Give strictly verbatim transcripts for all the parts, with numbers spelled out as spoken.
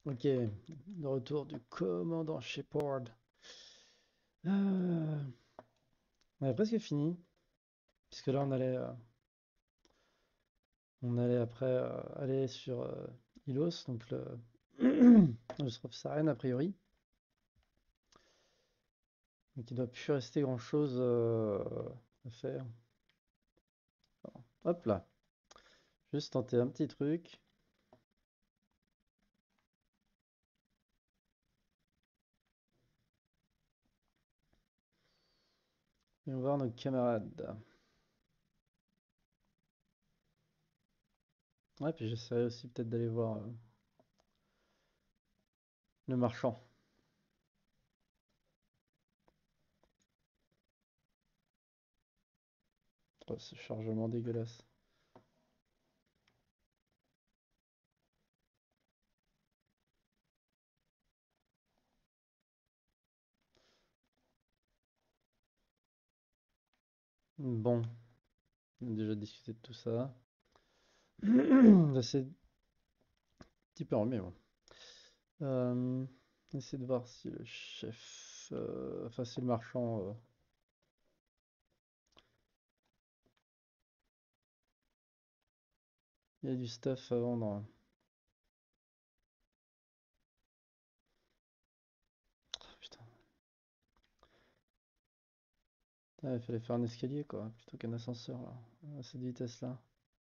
Ok, le retour du commandant Shepard. Euh, on a presque fini, puisque là on allait, euh, on allait après euh, aller sur euh, Ilos, donc le, le Sroph Saren a priori. Donc il doit plus rester grand chose euh, à faire. Hop là, juste tenter un petit truc. Et on va voir nos camarades. Ouais, puis j'essaierai aussi peut-être d'aller voir euh, le marchand. Oh, ce chargement dégueulasse. Bon, on a déjà discuté de tout ça. C'est un petit peu remis, bon. Euh, essayer de voir si le chef, euh, enfin si le marchand, euh, il y a du stuff à vendre. Ah, putain. Ah, il fallait faire un escalier quoi, plutôt qu'un ascenseur là, à cette vitesse là.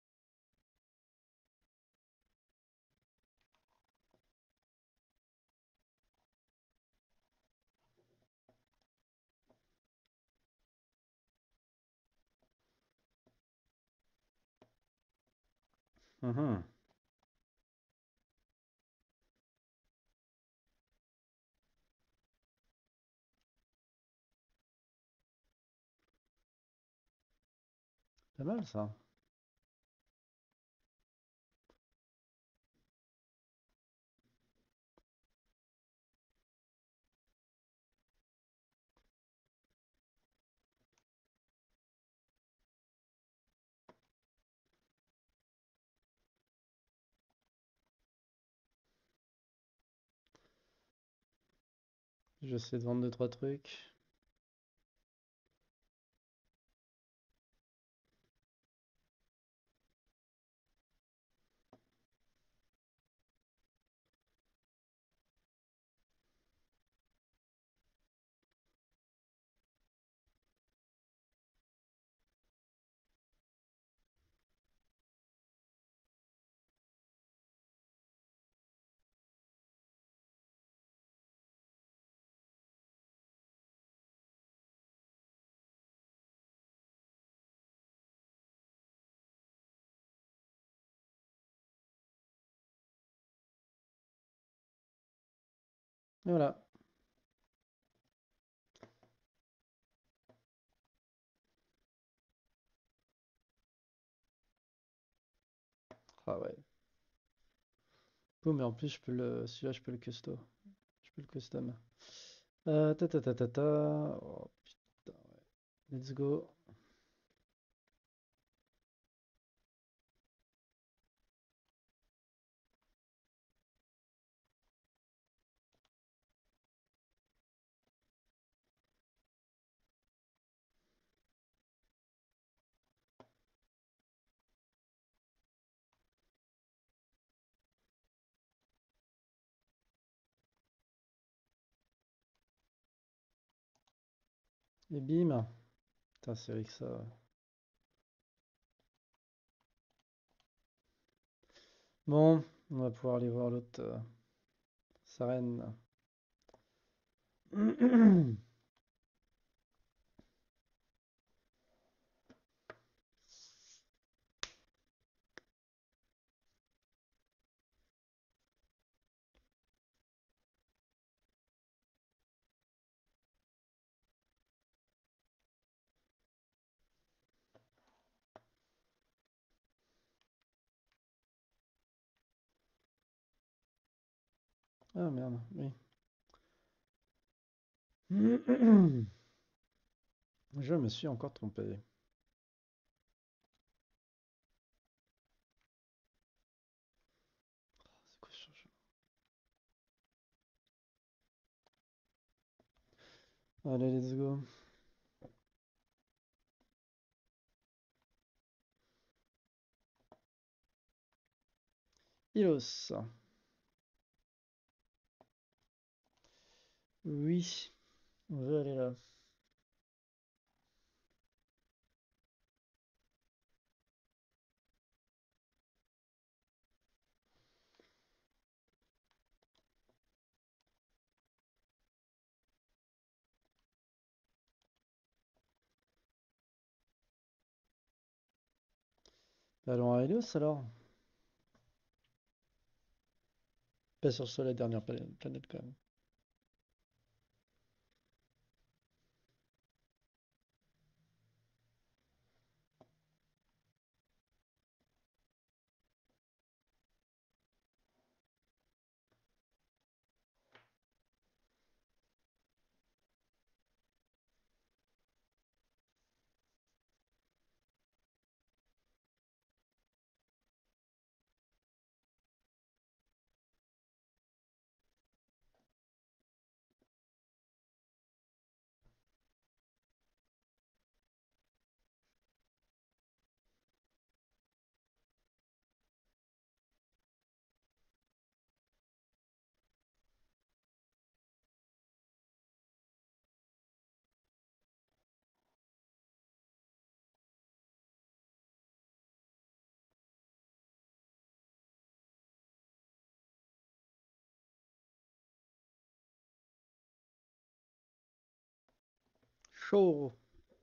Mhm. Pas mal ça. J'essaie de vendre deux trois trucs. Et voilà. Ah ouais. Boum, mais en plus je peux le, celui-là je peux le custo. Je peux le custom. Euh, ta ta ta ta ta. Oh putain, ouais. Let's go. Et bim. Putain, c'est vrai que ça. Bon, on va pouvoir aller voir l'autre euh, Saren. Ah merde, oui. Je me suis encore trompé. C'est quoi ce changement? Allez, let's go. Ilos. Oui, on veut aller là. Allons à Helios alors. Pas sur ce, la dernière pla- planète quand même. Chaud.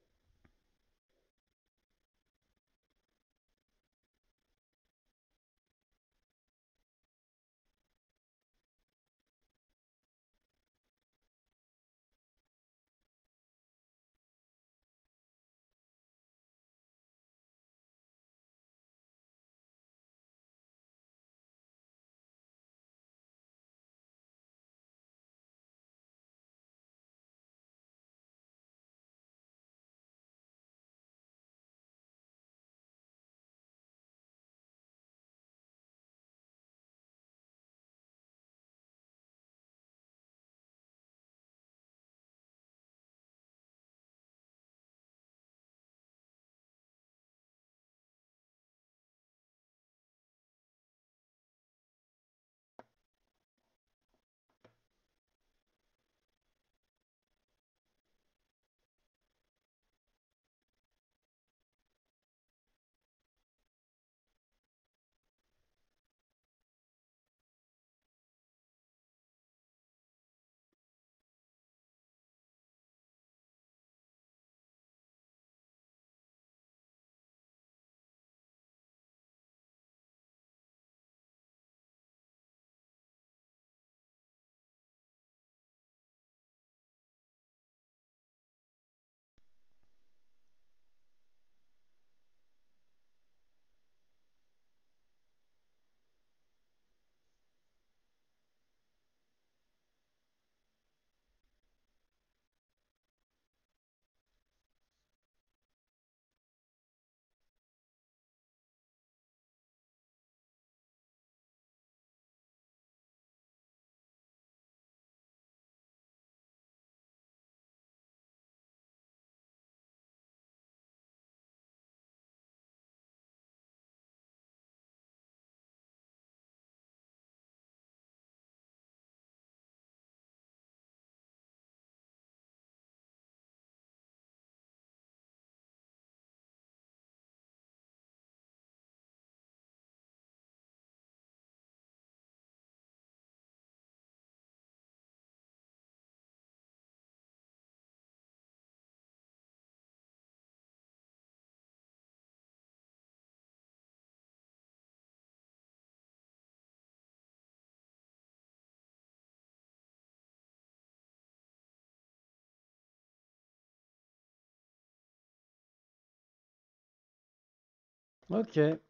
Ok.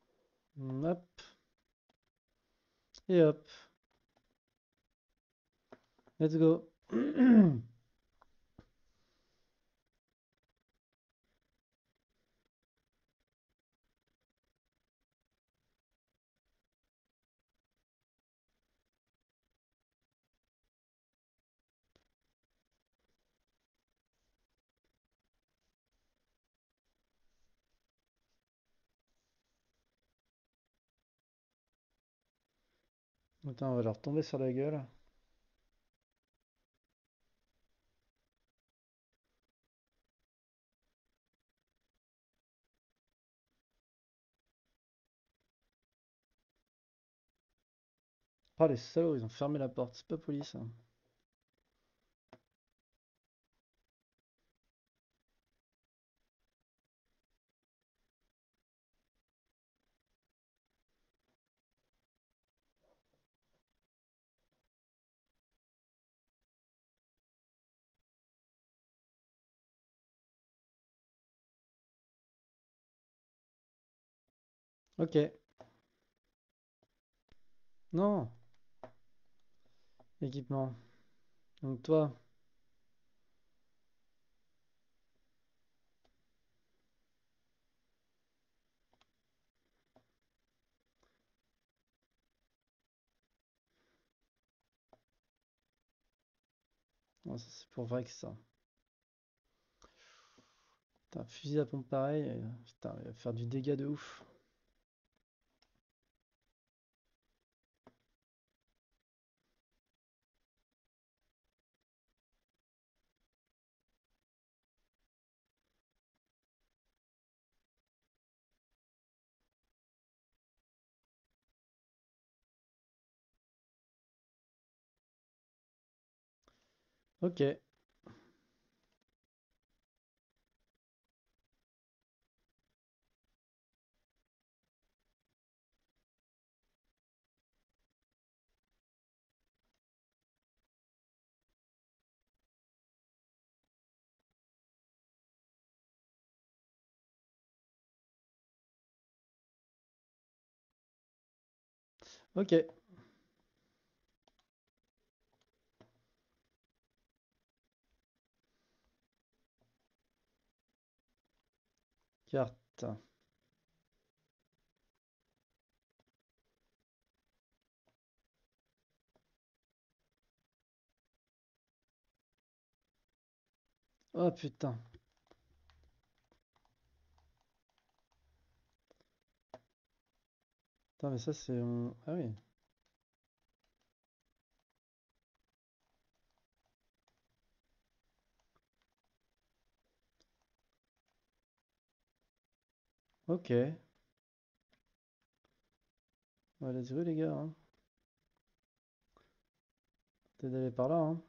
Hop. Et hop. Let's go. Attends, on va leur tomber sur la gueule. Oh les salauds, ils ont fermé la porte, c'est pas poli ça. Ok. Non, équipement. Donc toi, oh, ça, c'est pour vrai que ça. Putain, un fusil à pompe pareil, euh, putain, il va faire du dégât de ouf. Ok, ok. Carte. Oh putain. Attends, mais ça c'est... on- Ah oui. Ok. Ouais, let's go les gars, hein. Peut-être d'aller par là, hein.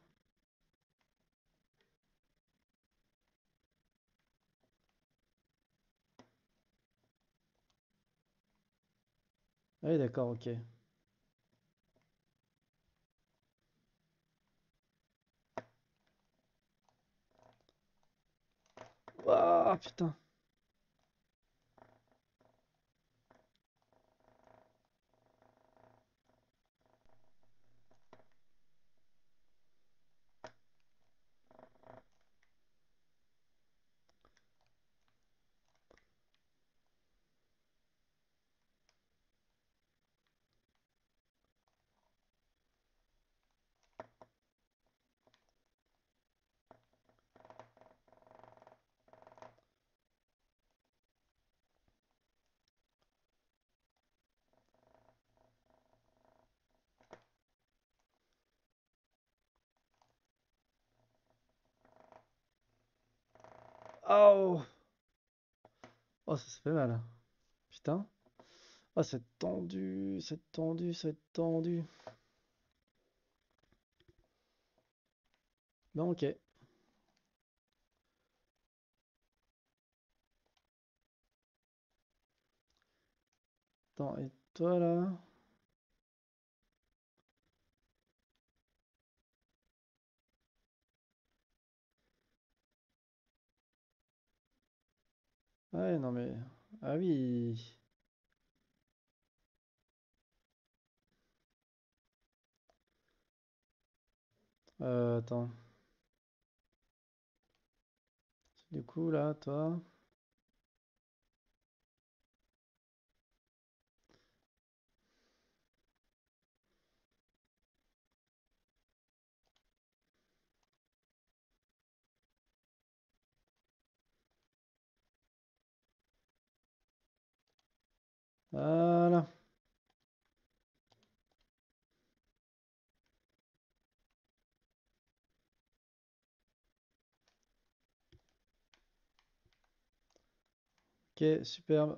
Ah oui, d'accord, ok. Ah putain. Oh. Oh, ça se fait mal, hein. Putain. Oh, c'est tendu, c'est tendu, c'est tendu. Bon, ok. Attends, et toi là? Ouais, non mais... Ah oui. Euh, attends. Du coup, là, toi... Voilà. Ok, superbe.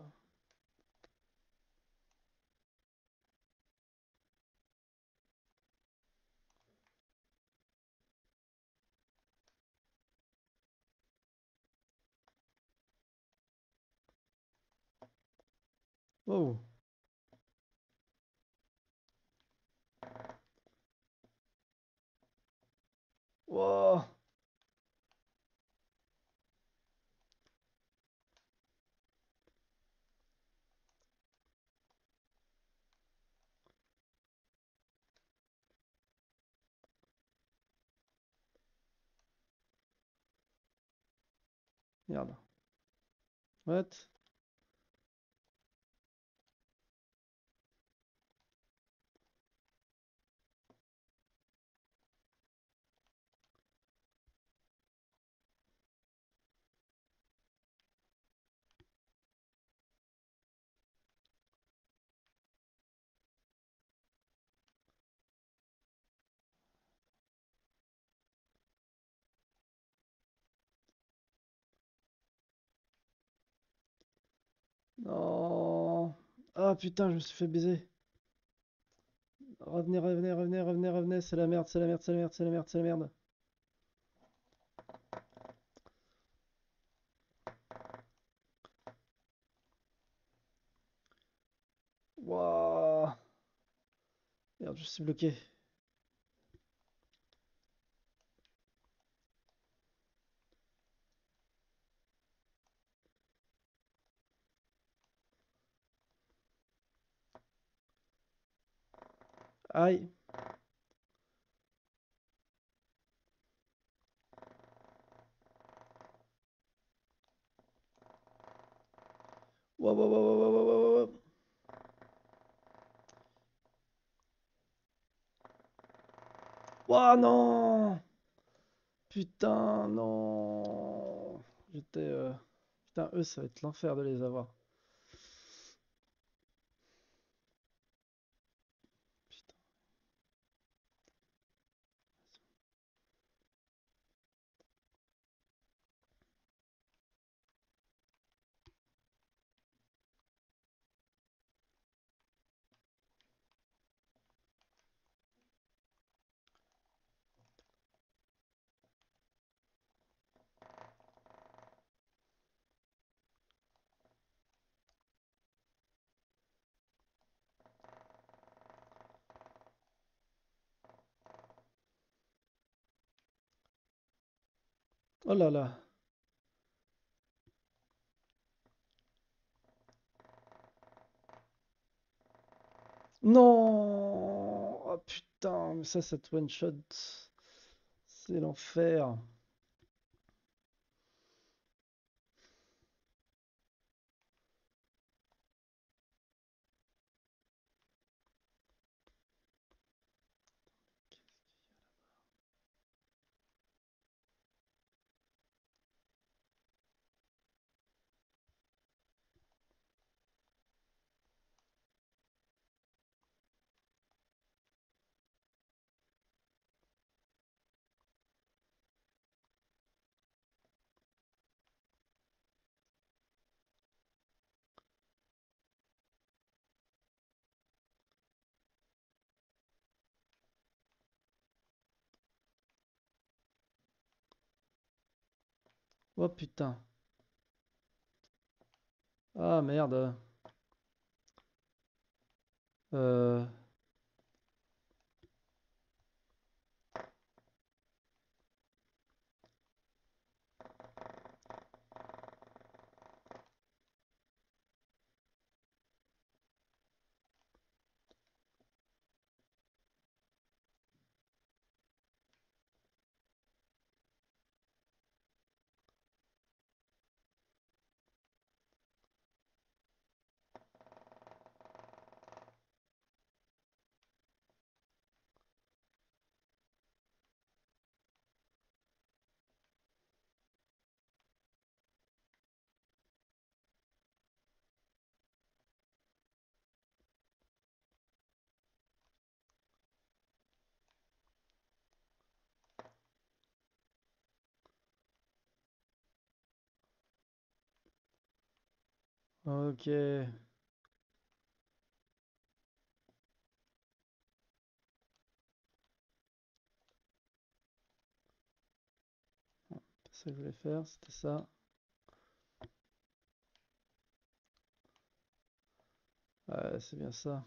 Oh. Wow. Merde. What? Non. Ah putain, je me suis fait baiser. Revenez, revenez, revenez, revenez, revenez. C'est la merde, c'est la merde, c'est la merde, c'est la merde, c'est la merde. Wouah. Merde, je suis bloqué. Aïe. Wow, wow, wow, wow, wow, wow, wow. Ouah, non! Putain, non! J'étais. euh, Putain, eux, ça va être l'enfer de les avoir. Putain. Oh là là. Non! Oh putain, mais ça, cette one shot, c'est l'enfer. Oh putain. Ah merde. Euh... Ok. C'est ça que je voulais faire, c'était ça. Ouais, c'est bien ça.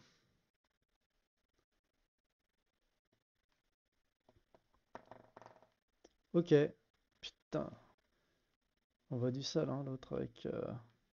Ok. Putain. On voit du sale, hein, l'autre avec... euh,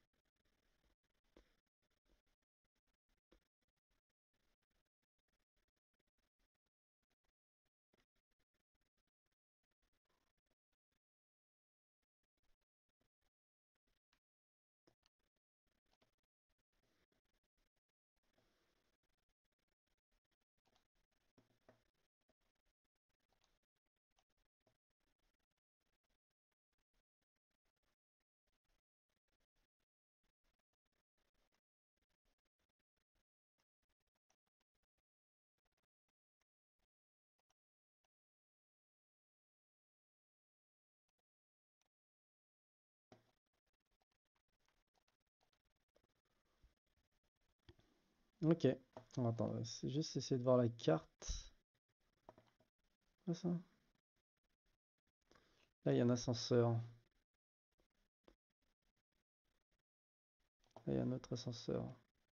Ok. Attends, c'est juste essayer de voir la carte. Quoi ça? Là, il y a un ascenseur. Là, il y a un autre ascenseur.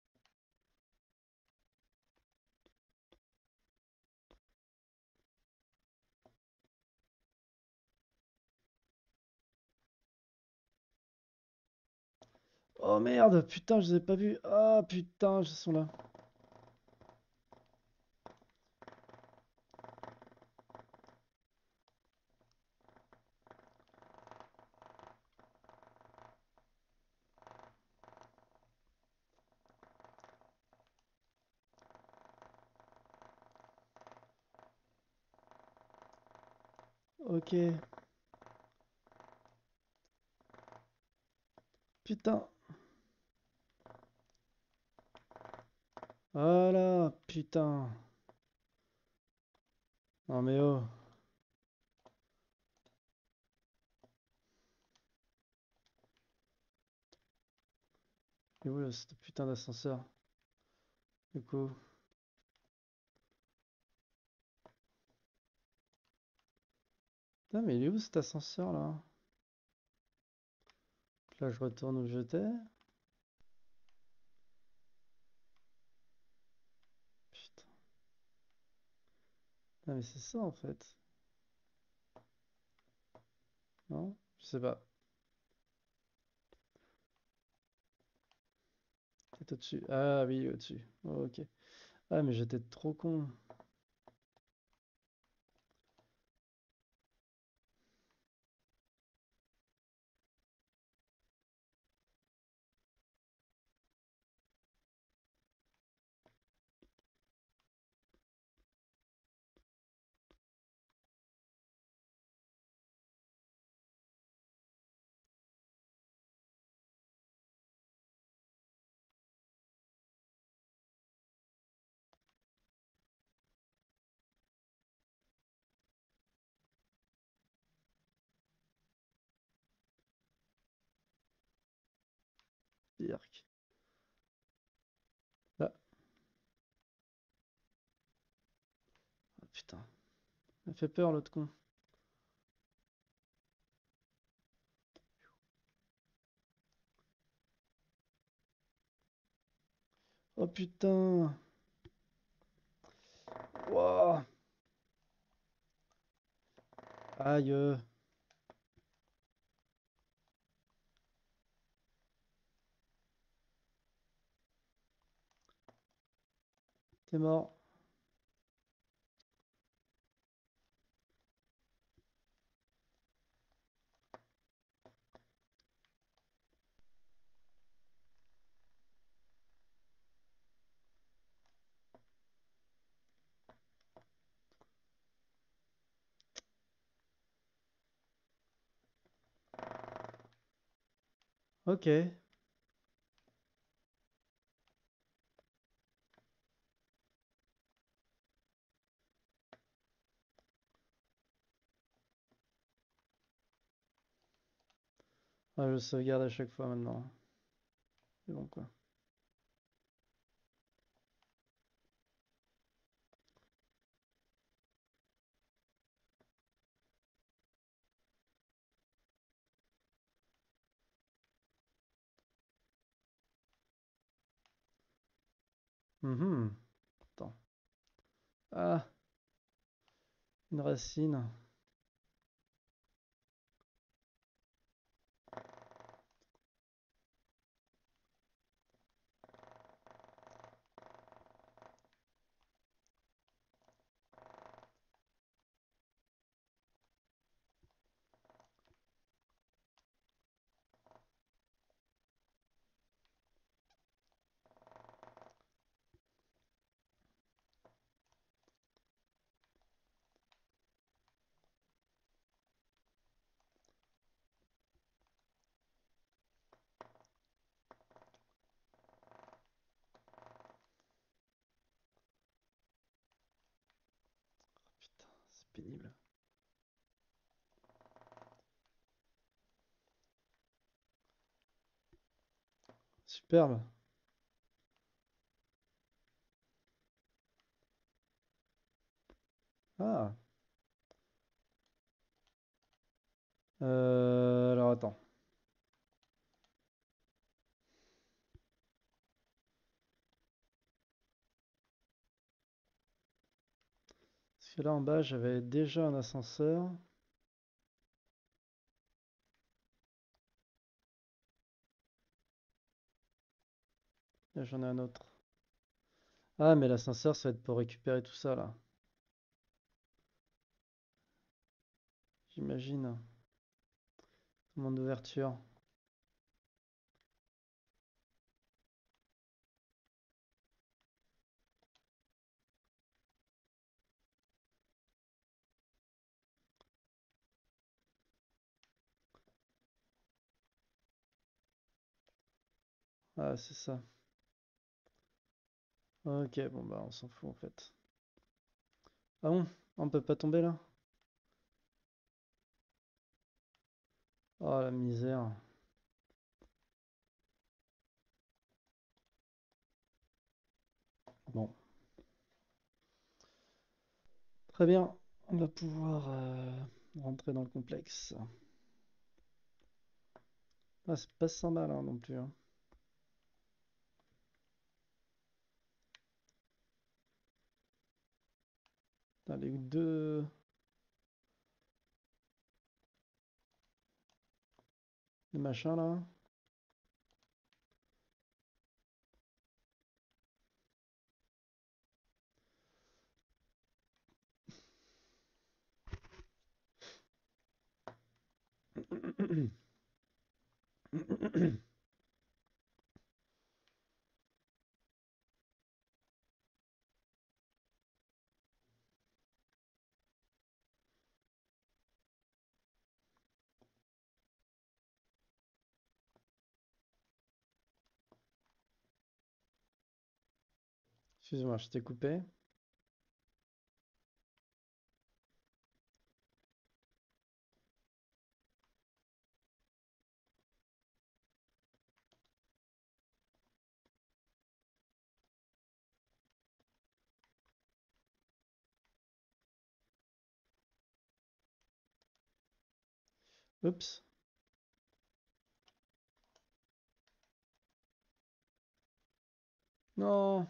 Oh merde, putain, je les ai pas vus. Ah putain, ils sont là. Ok. Putain. Voilà, putain. Non mais oh. Et où là, ce putain d'ascenseur? Du coup. Putain, mais il est où cet ascenseur là? Là, je retourne où j'étais. Putain. Ah, mais c'est ça en fait. Non? Je sais pas. C'est au-dessus. Ah oui, au-dessus. Ok. Ah, mais j'étais trop con. Dirk. Ah, ah, putain. Il m'a fait peur l'autre con. Oh putain. Wouah. Aïe. T'es mort. Ok. Ah, je sauvegarde à chaque fois maintenant. C'est bon quoi. Mhm. Attends. Ah, une racine. Putain, c'est pénible. Superbe. Ah. Euh, alors attends. Parce que là en bas, j'avais déjà un ascenseur. Là, j'en ai un autre. Ah, mais l'ascenseur, ça va être pour récupérer tout ça là. J'imagine. Monde d'ouverture. Ah, c'est ça. Ok, bon bah on s'en fout en fait. Ah bon? On peut pas tomber là? Oh la misère. Bon, très bien. On va pouvoir euh, rentrer dans le complexe. Ah, c'est pas si mal hein, non plus, hein. Putain, les deux... les machins là. Excuse-moi, je t'ai coupé. Oups. Non.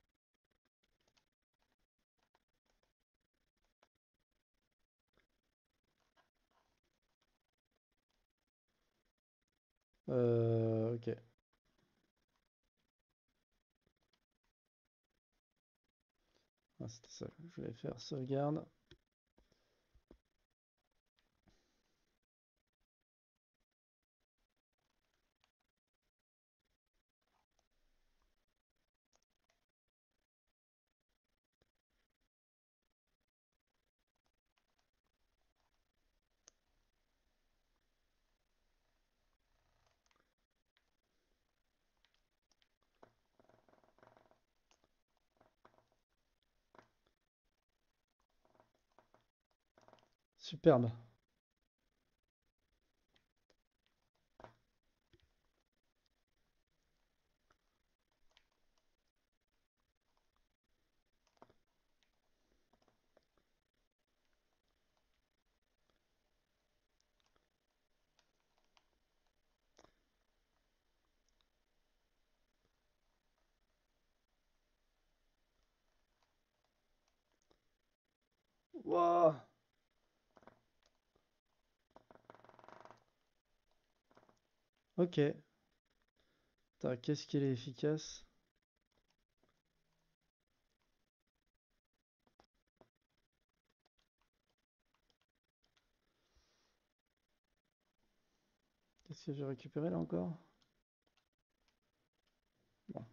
Euh, ok. Ah, c'était ça que je voulais faire. Sauvegarde. Superbe. Wouah. Ok. Putain, qu'est-ce qu'il est efficace. Qu'est-ce que j'ai récupéré là encore? Bon.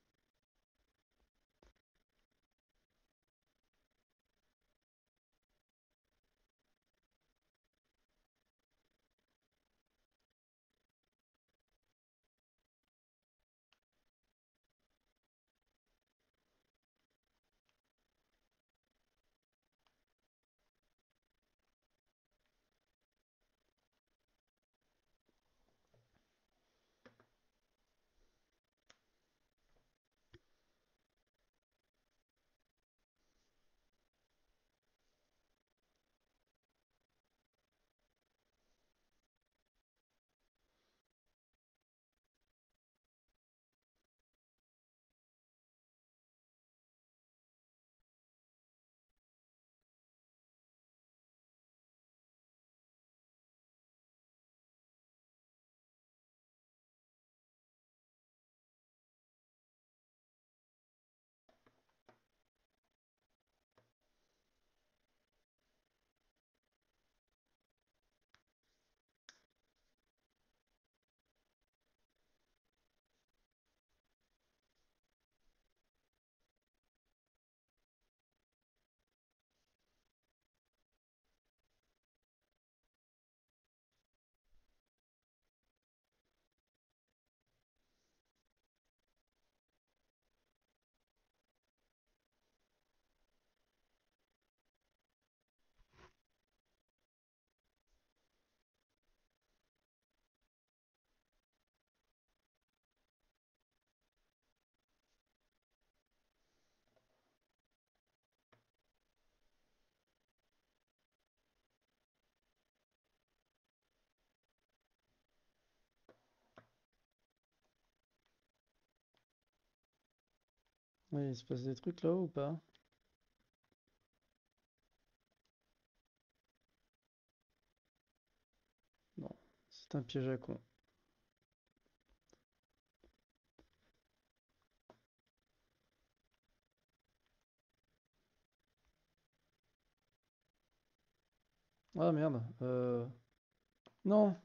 Ouais, il se passe des trucs là ou pas? Non. C'est un piège à con. Ah merde. Euh... Non.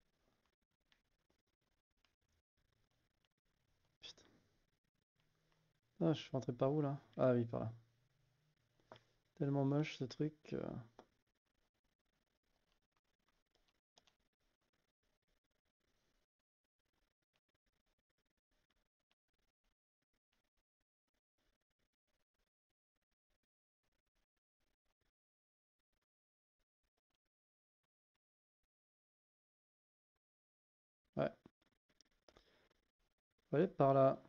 Putain. Ah, je suis rentré par où là? Ah oui, par là. Tellement moche ce truc. euh. Ouais. Ouais, par là.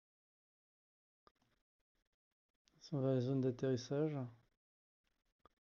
Ça va à la zone d'atterrissage.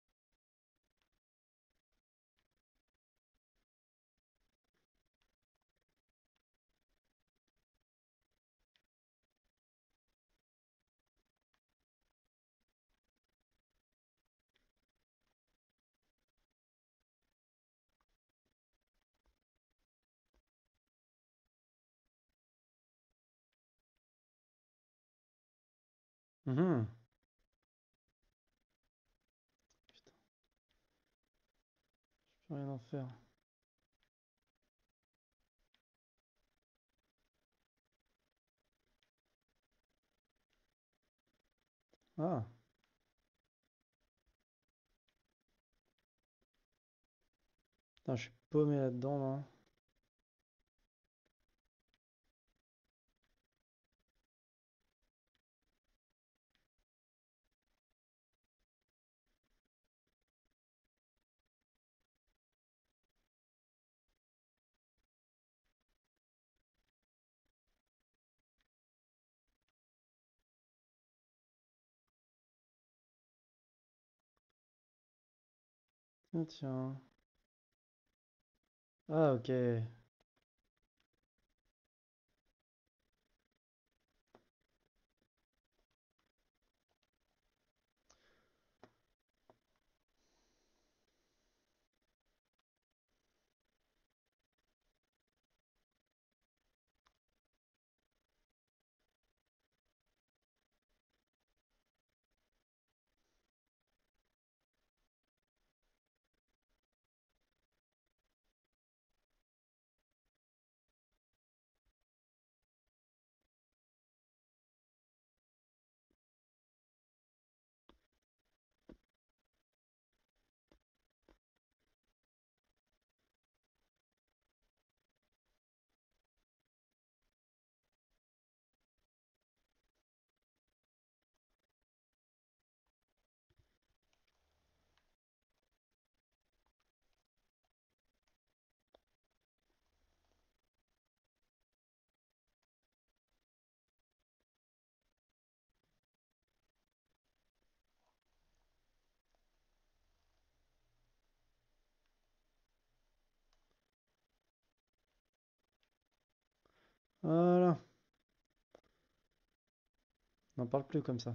Mhm. Putain, je peux rien en faire. Ah, putain, je suis paumé là-dedans, là. Ah, tiens. Ah, ok. Voilà. N'en parle plus comme ça.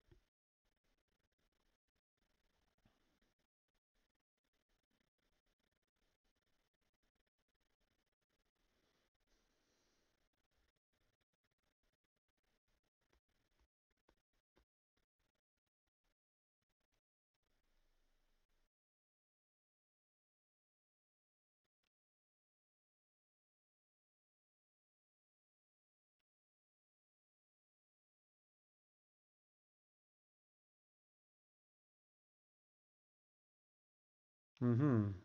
Mhm.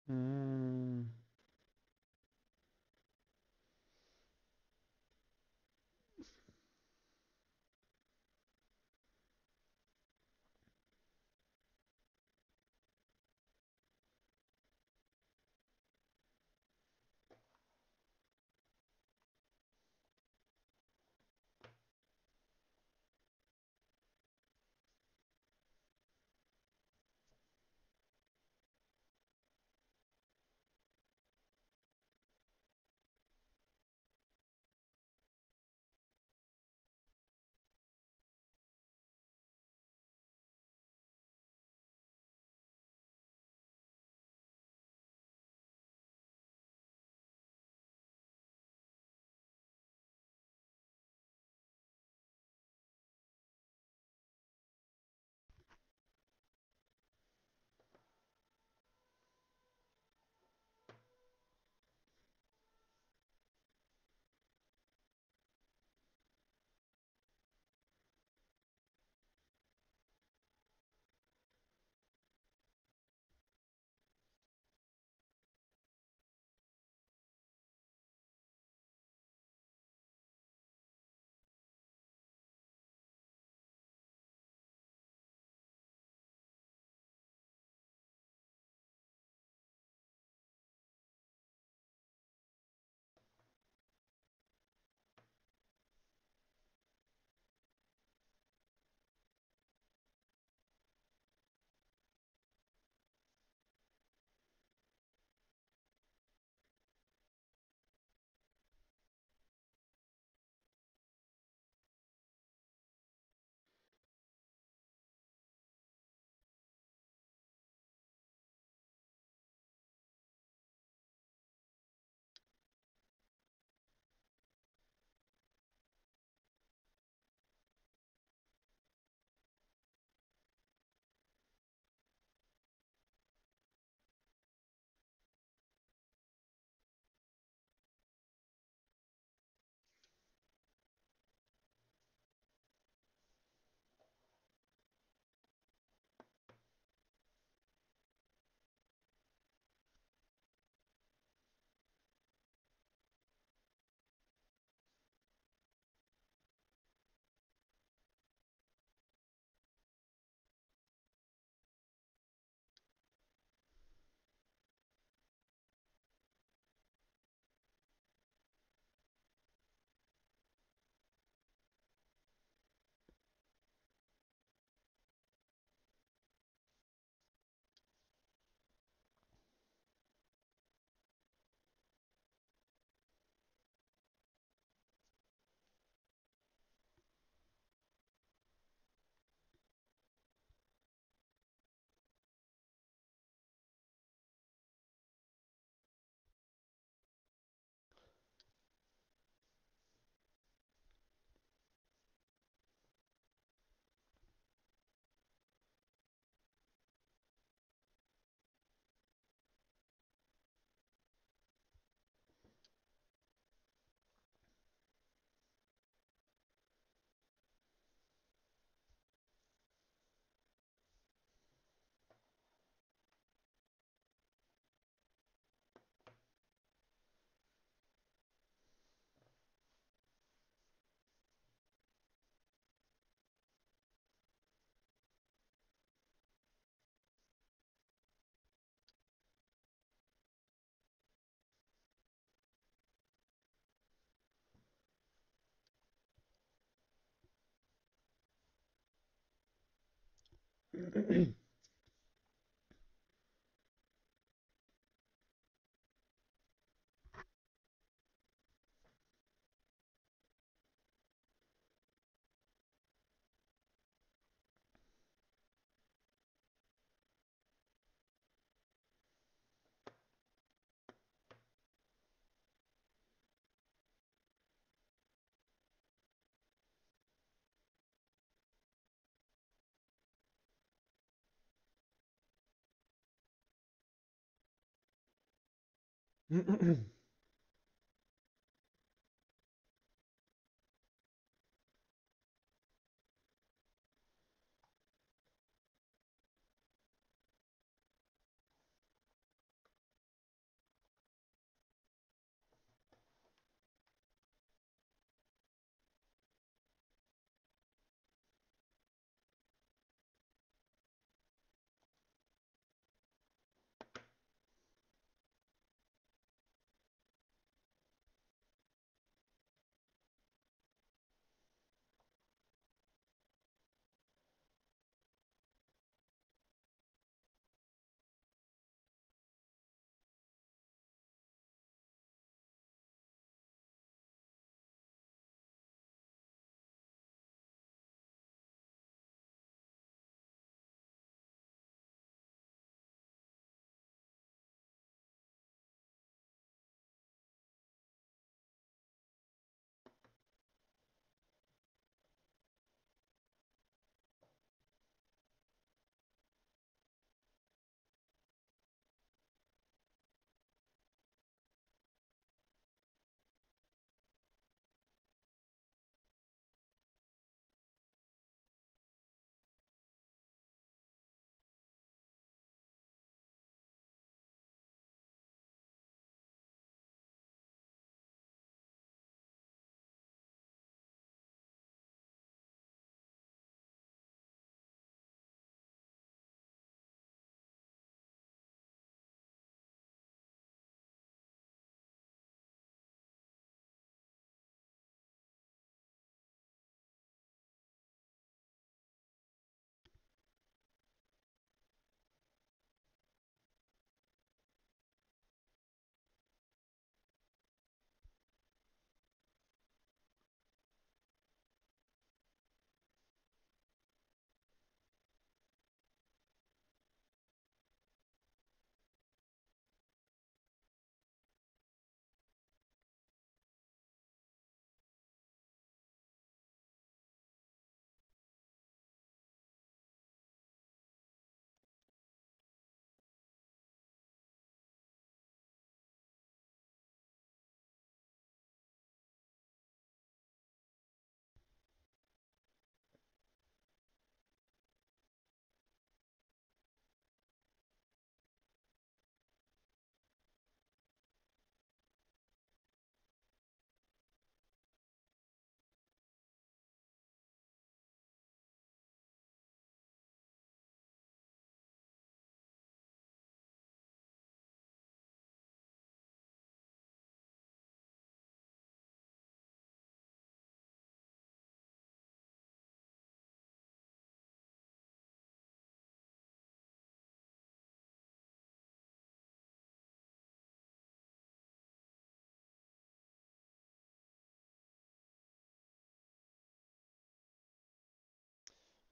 Hmm.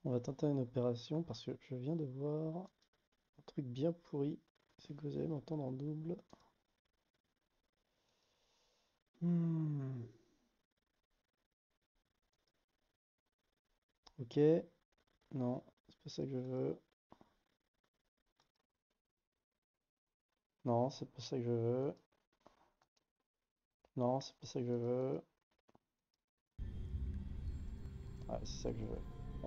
On va tenter une opération parce que je viens de voir un truc bien pourri. C'est que vous allez m'entendre en double. Hmm. Ok. Non, c'est pas ça que je veux. Non, c'est pas ça que je veux. Non, c'est pas ça que je veux. Ouais, c'est ça que je veux. Bon.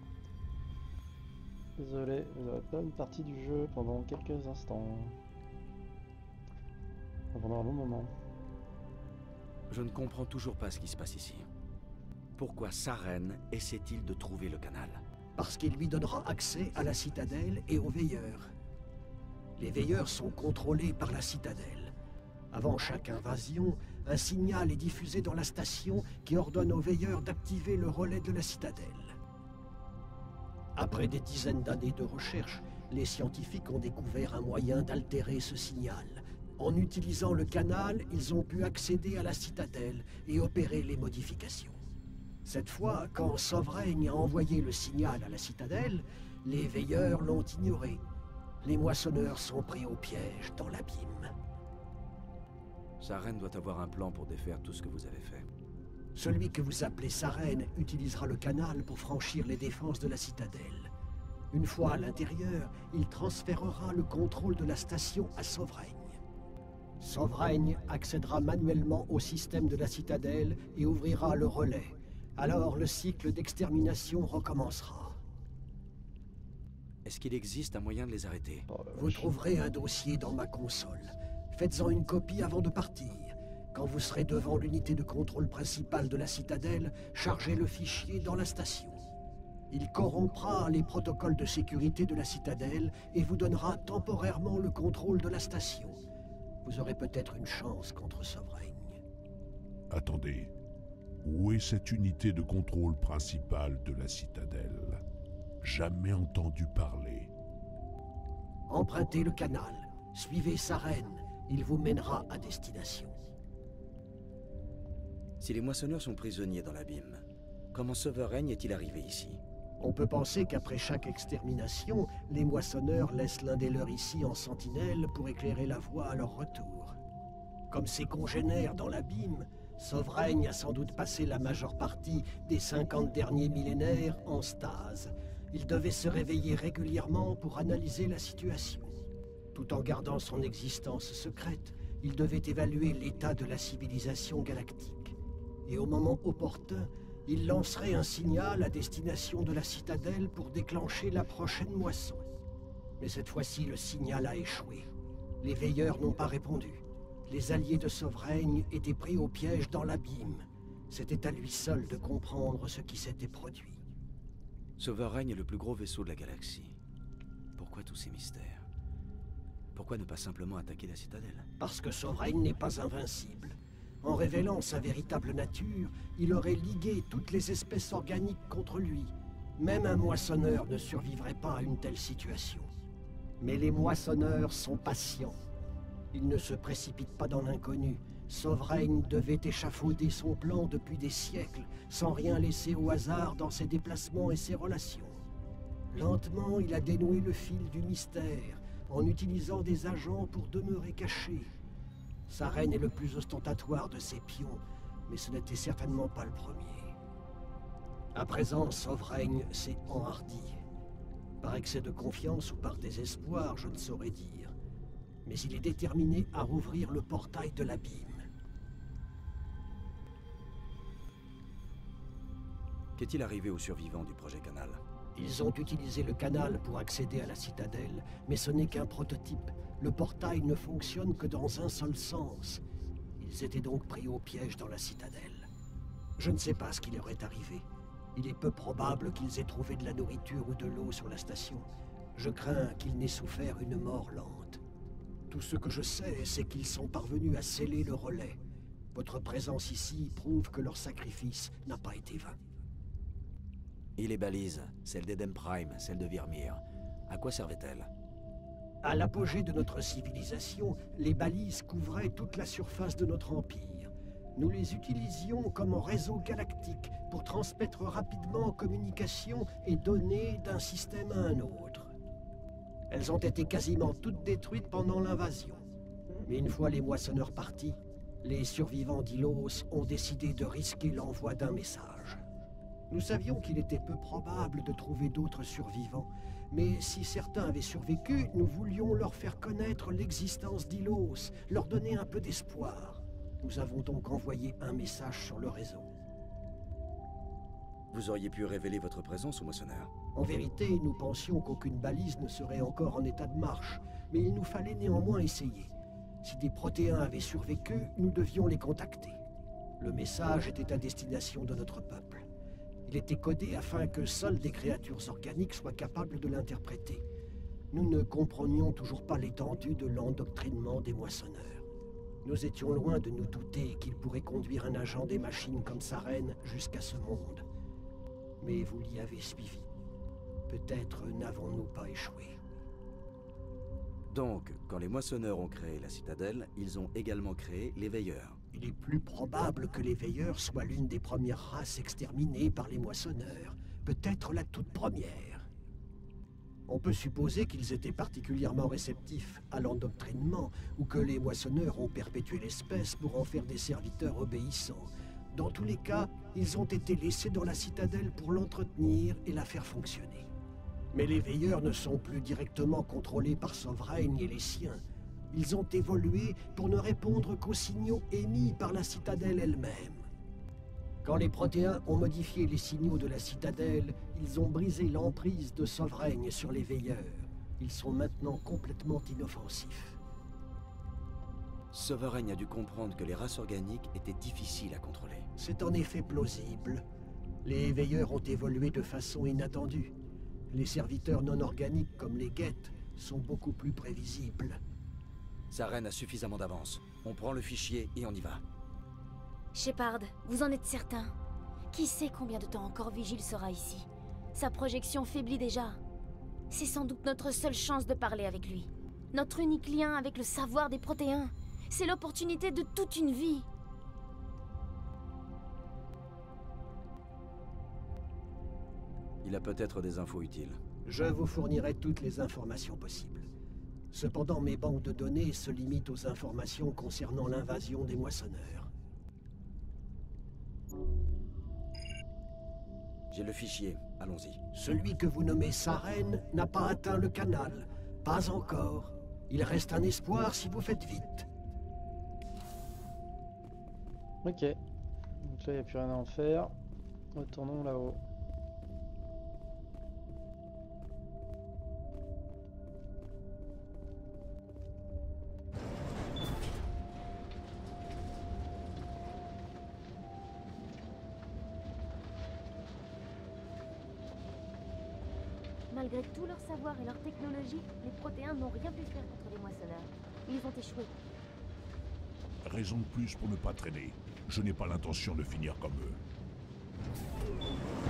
Désolé, vous aurez pas une partie du jeu pendant quelques instants. Pendant un long moment. Je ne comprends toujours pas ce qui se passe ici. Pourquoi Saren essaie-t-il de trouver le canal? Parce qu'il lui donnera accès à la citadelle et aux veilleurs. Les veilleurs sont contrôlés par la citadelle. Avant chaque invasion, un signal est diffusé dans la station qui ordonne aux veilleurs d'activer le relais de la citadelle. Après des dizaines d'années de recherche, les scientifiques ont découvert un moyen d'altérer ce signal. En utilisant le canal, ils ont pu accéder à la citadelle et opérer les modifications. Cette fois, quand Sovereign a envoyé le signal à la citadelle, les veilleurs l'ont ignoré. Les moissonneurs sont pris au piège dans l'abîme. Saren doit avoir un plan pour défaire tout ce que vous avez fait. Celui que vous appelez Saren utilisera le canal pour franchir les défenses de la citadelle. Une fois à l'intérieur, il transférera le contrôle de la station à Sovereign. Sovereign accédera manuellement au système de la citadelle et ouvrira le relais. Alors le cycle d'extermination recommencera. Est-ce qu'il existe un moyen de les arrêter? Oh la Vous vache. trouverez un dossier dans ma console. Faites-en une copie avant de partir. Quand vous serez devant l'unité de contrôle principale de la citadelle, chargez le fichier dans la station. Il corrompra les protocoles de sécurité de la citadelle et vous donnera temporairement le contrôle de la station. Vous aurez peut-être une chance contre Sovereign. Attendez. Où est cette unité de contrôle principale de la citadelle? Jamais entendu parler. Empruntez le canal, suivez Saren, il vous mènera à destination. Si les moissonneurs sont prisonniers dans l'abîme, comment Sovereign est-il arrivé ici? On peut penser qu'après chaque extermination, les moissonneurs laissent l'un des leurs ici en sentinelle pour éclairer la voie à leur retour. Comme ses congénères dans l'abîme, Sovereign a sans doute passé la majeure partie des cinquante derniers millénaires en stase. Il devait se réveiller régulièrement pour analyser la situation. Tout en gardant son existence secrète, il devait évaluer l'état de la civilisation galactique. Et au moment opportun, il lancerait un signal à destination de la citadelle pour déclencher la prochaine moisson. Mais cette fois-ci, le signal a échoué. Les veilleurs n'ont pas répondu. Les alliés de Sovereign étaient pris au piège dans l'abîme. C'était à lui seul de comprendre ce qui s'était produit. Sovereign est le plus gros vaisseau de la galaxie. Pourquoi tous ces mystères? Pourquoi ne pas simplement attaquer la citadelle? Parce que Sovereign n'est pas invincible. En révélant sa véritable nature, il aurait ligué toutes les espèces organiques contre lui. Même un moissonneur ne survivrait pas à une telle situation. Mais les moissonneurs sont patients. Ils ne se précipitent pas dans l'inconnu. Sovereign devait échafauder son plan depuis des siècles, sans rien laisser au hasard dans ses déplacements et ses relations. Lentement, il a dénoué le fil du mystère, en utilisant des agents pour demeurer caché. Saren est le plus ostentatoire de ses pions, mais ce n'était certainement pas le premier. À présent, Sovereign s'est enhardi. Par excès de confiance ou par désespoir, je ne saurais dire. Mais il est déterminé à rouvrir le portail de l'abîme. Qu'est-il arrivé aux survivants du projet Canal? Ils ont utilisé le canal pour accéder à la citadelle, mais ce n'est qu'un prototype. Le portail ne fonctionne que dans un seul sens. Ils étaient donc pris au piège dans la citadelle. Je ne sais pas ce qui leur est arrivé. Il est peu probable qu'ils aient trouvé de la nourriture ou de l'eau sur la station. Je crains qu'ils n'aient souffert une mort lente. Tout ce que je sais, c'est qu'ils sont parvenus à sceller le relais. Votre présence ici prouve que leur sacrifice n'a pas été vain. Et les balises, celles d'Eden Prime, celles de Virmir, à quoi servaient-elles? À l'apogée de notre civilisation, les balises couvraient toute la surface de notre empire. Nous les utilisions comme un réseau galactique pour transmettre rapidement communications et données d'un système à un autre. Elles ont été quasiment toutes détruites pendant l'invasion. Mais une fois les moissonneurs partis, les survivants d'Ilos ont décidé de risquer l'envoi d'un message. Nous savions qu'il était peu probable de trouver d'autres survivants, mais si certains avaient survécu, nous voulions leur faire connaître l'existence d'Ilos, leur donner un peu d'espoir. Nous avons donc envoyé un message sur le réseau. Vous auriez pu révéler votre présence aux moissonneurs. En vérité, nous pensions qu'aucune balise ne serait encore en état de marche, mais il nous fallait néanmoins essayer. Si des protéins avaient survécu, nous devions les contacter. Le message était à destination de notre peuple. Il était codé afin que seules des créatures organiques soient capables de l'interpréter. Nous ne comprenions toujours pas l'étendue de l'endoctrinement des moissonneurs. Nous étions loin de nous douter qu'il pourrait conduire un agent des machines comme Saren jusqu'à ce monde. Mais vous l'y avez suivi. Peut-être n'avons-nous pas échoué. Donc, quand les moissonneurs ont créé la citadelle, ils ont également créé les veilleurs. Il est plus probable que les veilleurs soient l'une des premières races exterminées par les moissonneurs. Peut-être la toute première. On peut supposer qu'ils étaient particulièrement réceptifs à l'endoctrinement, ou que les moissonneurs ont perpétué l'espèce pour en faire des serviteurs obéissants. Dans tous les cas, ils ont été laissés dans la citadelle pour l'entretenir et la faire fonctionner. Mais les veilleurs ne sont plus directement contrôlés par Sovereign et les siens. Ils ont évolué pour ne répondre qu'aux signaux émis par la citadelle elle-même. Quand les protéins ont modifié les signaux de la citadelle, ils ont brisé l'emprise de Sovereign sur les veilleurs. Ils sont maintenant complètement inoffensifs. Sovereign a dû comprendre que les races organiques étaient difficiles à contrôler. C'est en effet plausible. Les veilleurs ont évolué de façon inattendue. Les serviteurs non organiques comme les Geth sont beaucoup plus prévisibles. Saren a suffisamment d'avance. On prend le fichier et on y va. Shepard, vous en êtes certain? Qui sait combien de temps encore Vigile sera ici? Sa projection faiblit déjà. C'est sans doute notre seule chance de parler avec lui. Notre unique lien avec le savoir des protéins. C'est l'opportunité de toute une vie. Il a peut-être des infos utiles. Je vous fournirai toutes les informations possibles. Cependant, mes banques de données se limitent aux informations concernant l'invasion des moissonneurs. J'ai le fichier, allons-y. Celui que vous nommez Saren n'a pas atteint le canal. Pas encore. Il reste un espoir si vous faites vite. Ok. Donc là, il n'y a plus rien à en faire. Retournons là-haut. Malgré tout leur savoir et leur technologie, les protéins n'ont rien pu faire contre les moissonneurs. Ils ont échoué. Raison de plus pour ne pas traîner. Je n'ai pas l'intention de finir comme eux.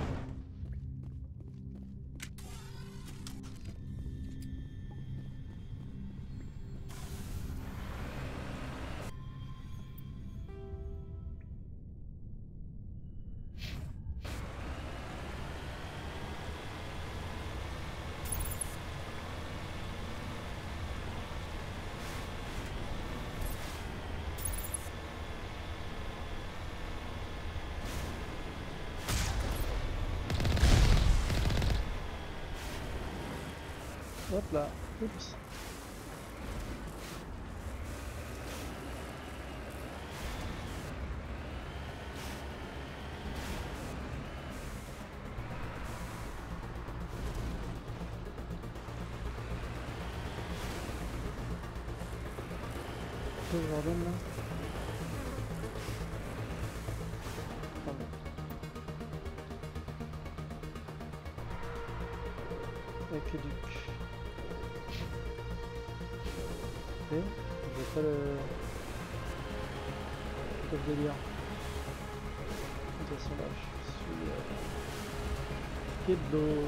Hop là. Oups. Quel bordel là? Pardon. Aqueduc. Ok, je vois pas le... Pas le délire. De toute façon là, je suis... Euh... Pied de l'eau.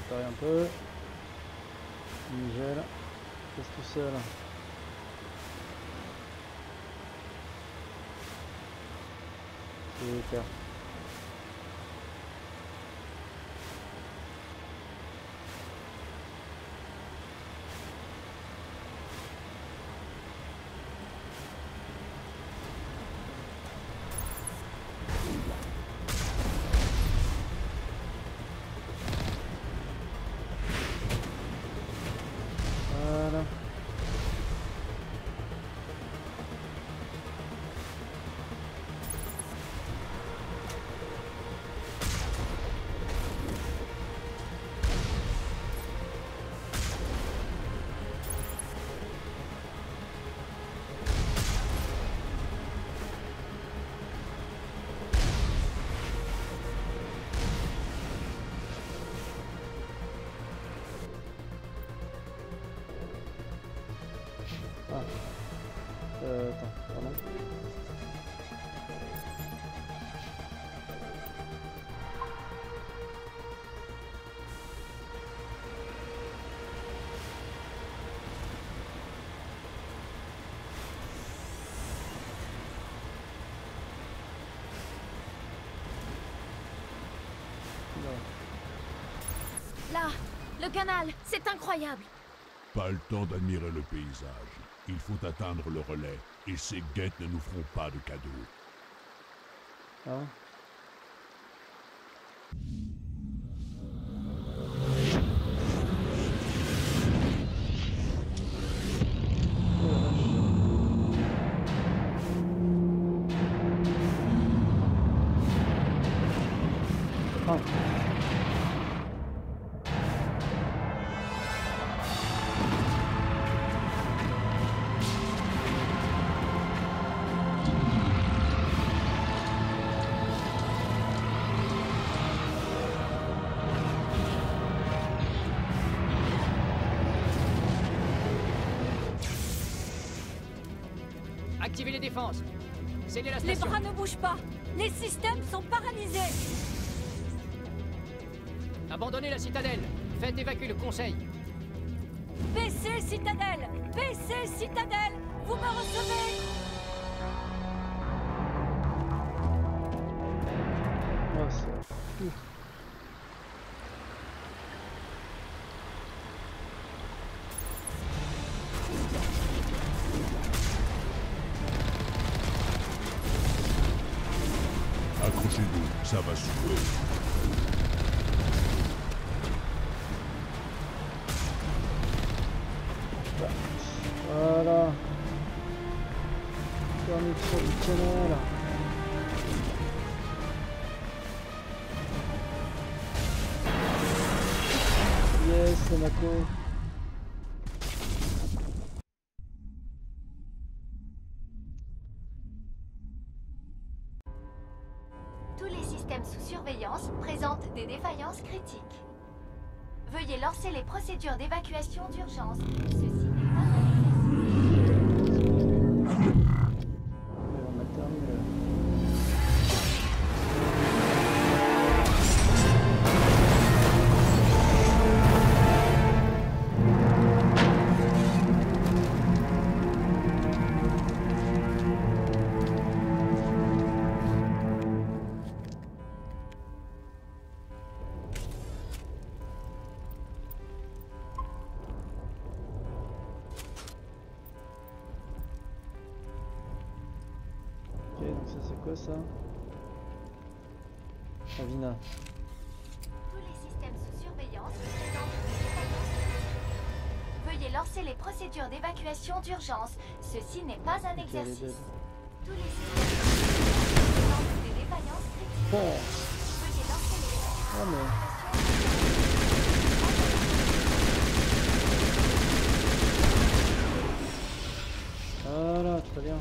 préparer un peu. Nigel, reste tout seul. Super. Voilà. Ah. Euh, attends, pardon. Là, le canal, c'est incroyable. Pas le temps d'admirer le paysage. Il faut atteindre le relais, et ces guettes ne nous feront pas de cadeaux. Ah. Oh. Activez les défenses. Scellez la Les station. bras ne bougent pas. Les systèmes sont paralysés. Abandonnez la citadelle. Faites évacuer le conseil. P C Citadelle. P C Citadelle. Vous me recevez? Oh, c'est fou. Accrochez-vous, ça va secouer. Voilà. Fermeture du canal. Yes, c'est Mako. Tous les systèmes sous surveillance présentent des défaillances critiques. Veuillez lancer les procédures d'évacuation d'urgence. Ceci n'est pas Ouais, on a terminé. Ok, donc ça c'est quoi ça? Avina. Tous les systèmes sous surveillance présentent des défaillances critiques. Veuillez lancer les procédures d'évacuation d'urgence. Ceci n'est pas un Ok, elle est exercice. dead. Tous les systèmes sous surveillance présentent des défaillances critiques. Bon. Veuillez lancer les Ah mais... Voilà, très bien.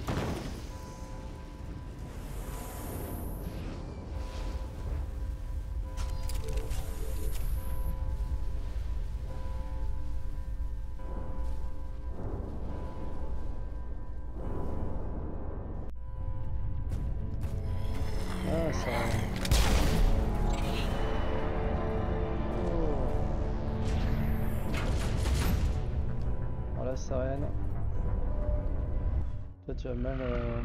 Ah, ça... Oh. Saren. Toi tu as mal... Euh...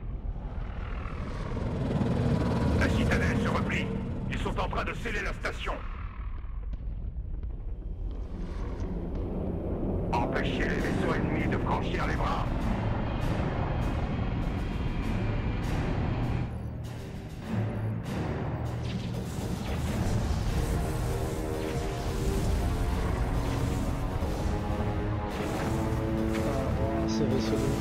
La citadelle se replie. Ils sont en train de sceller la station. Empêchez les vaisseaux ennemis de franchir les bras. Ah, ce vaisseau de...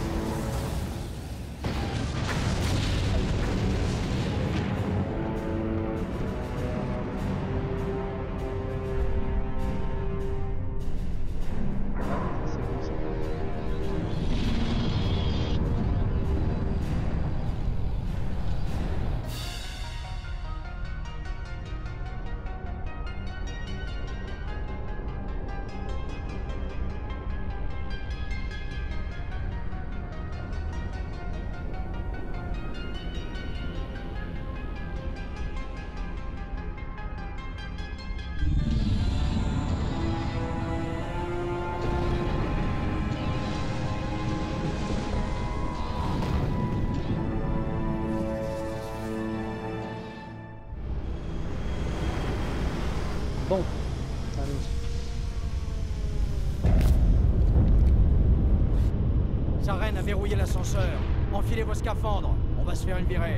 Bon, allez. Saren a verrouillé l'ascenseur. Enfilez vos scaphandres. On va se faire une virée.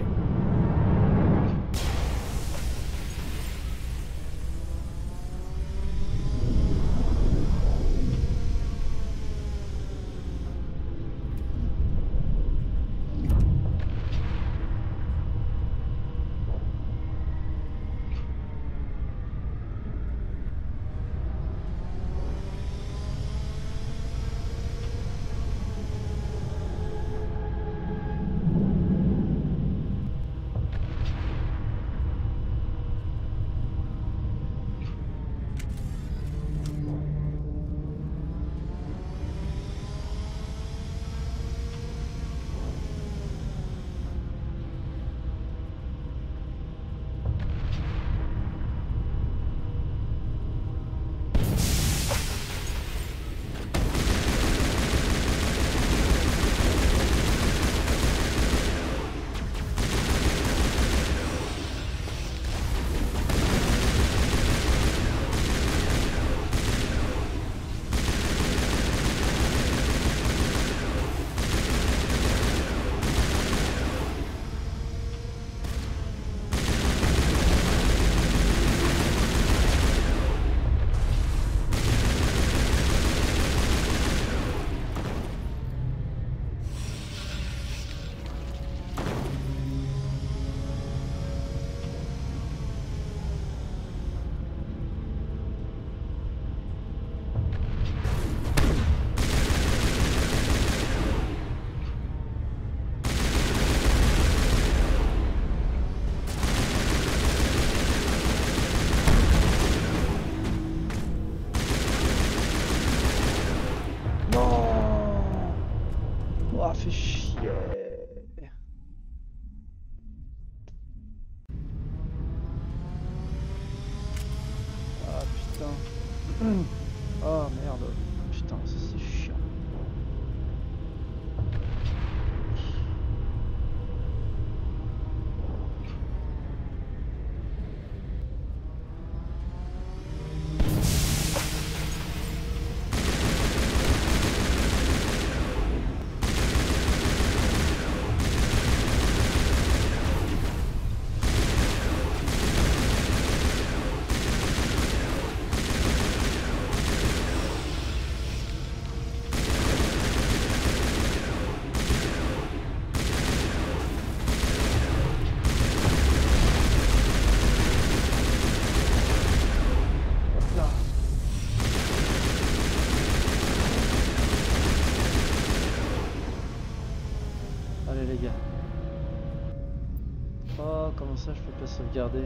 Oh merde, putain, ça c'est chiant. Allez les gars. Oh, comment ça je peux pas sauvegarder?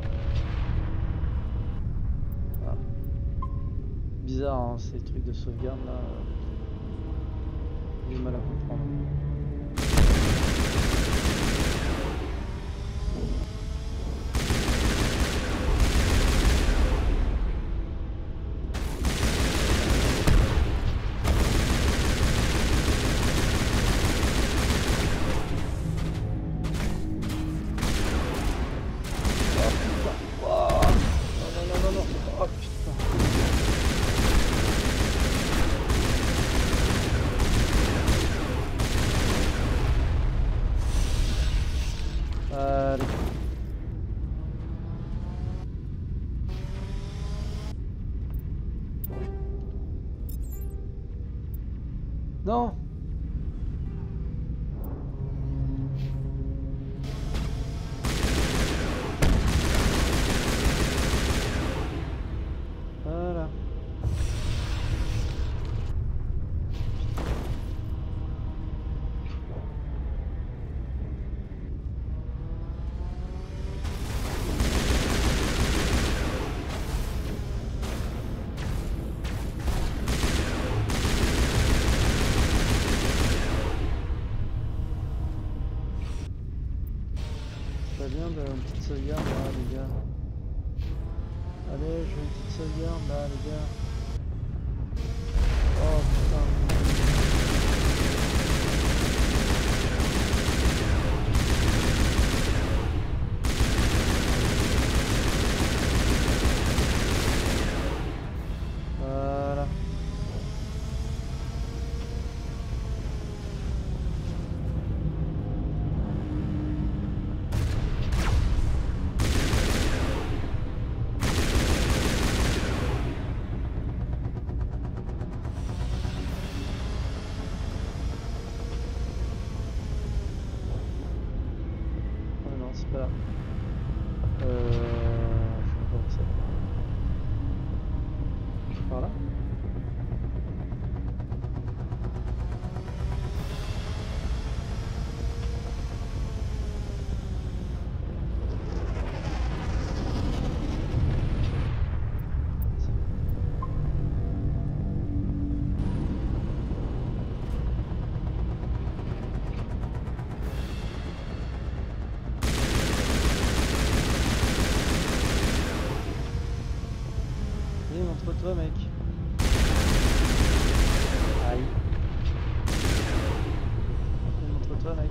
Ah. Bizarre hein, ces trucs de sauvegarde là. J'ai du mal à comprendre. Non. Voilà. Pas bien de une petite sauvegarde là les gars. Allez, je veux une petite sauvegarde là les gars. Oh putain. Voilà. Oh non, c'est pas là. Euh... Je sais pas où c'est. Par là? Allez, montre-toi mec. Aïe. Allez, montre-toi mec.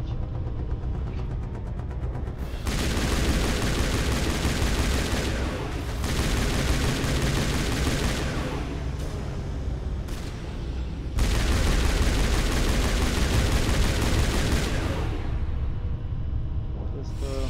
Montre-toi.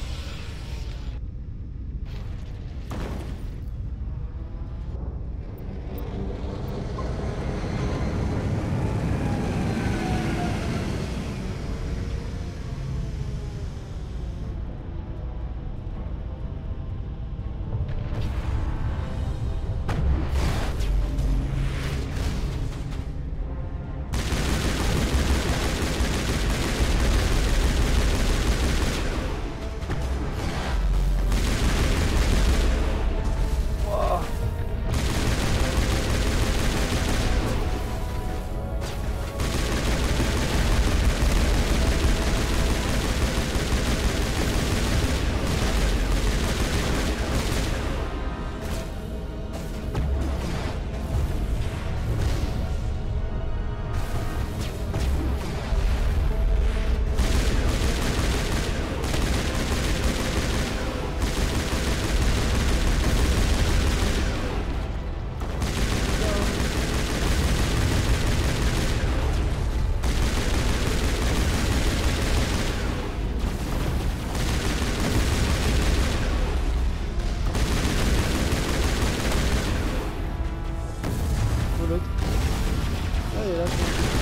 Où l'autre? Ah, il est là.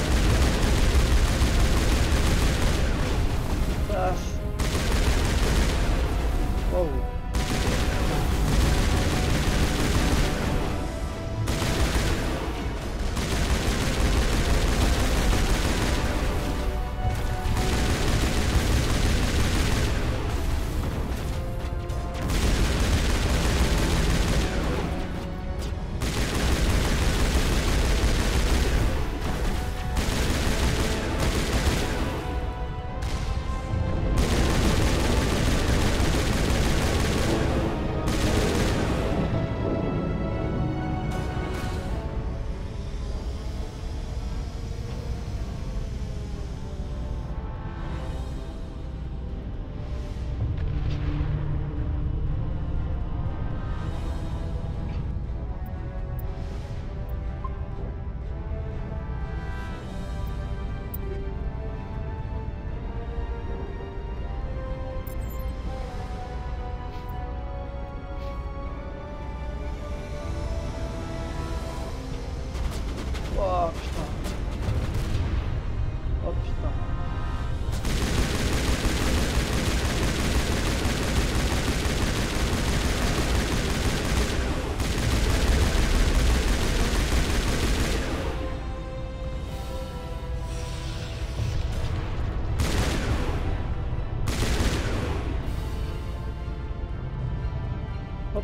Ah. Wow.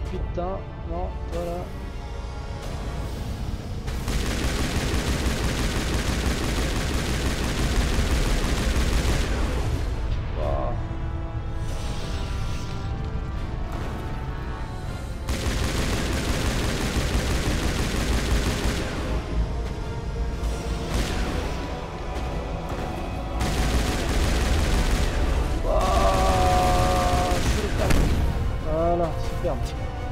putain, non, voilà. Wow. Voilà, superbe.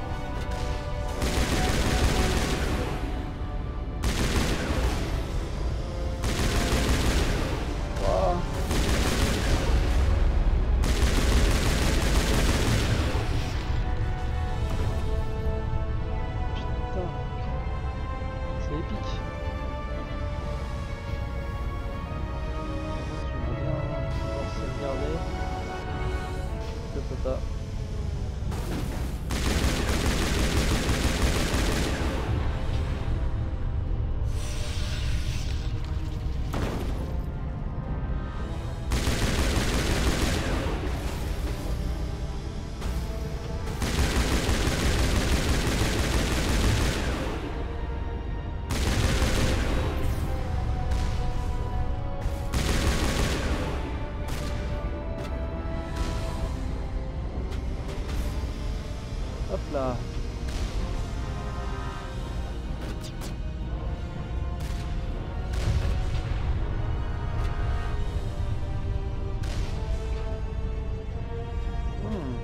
Wow. Putain, c'est épique. J'aimerais bien pouvoir sauvegarder. Je peux pas. Hop là. Hmm.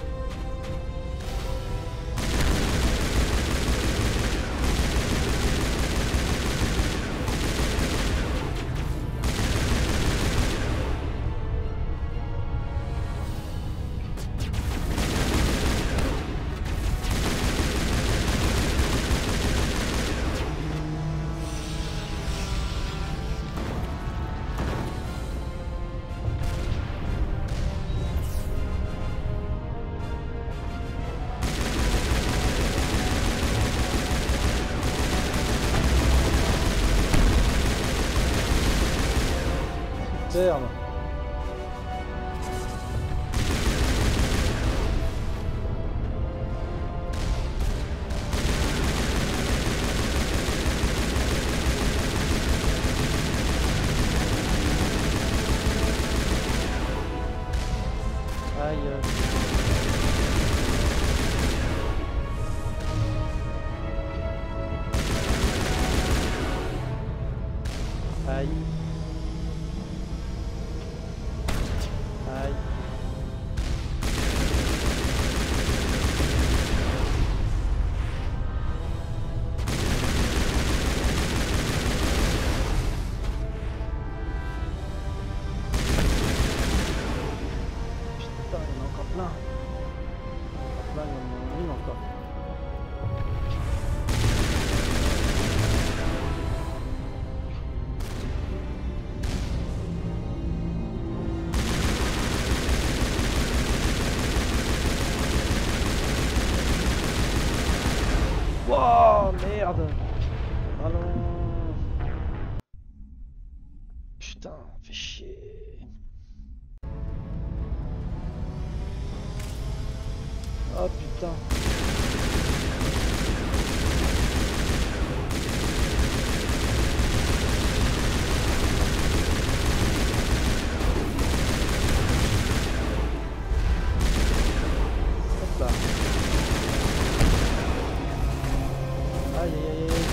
Superbe. Aïe. Aïe. Aïe. Putain, il y en a encore plein. Là, il y en a une encore. Wow, merde. Allons. Putain, fais chier. Oh putain. Hop là. Aïe aïe aïe aïe.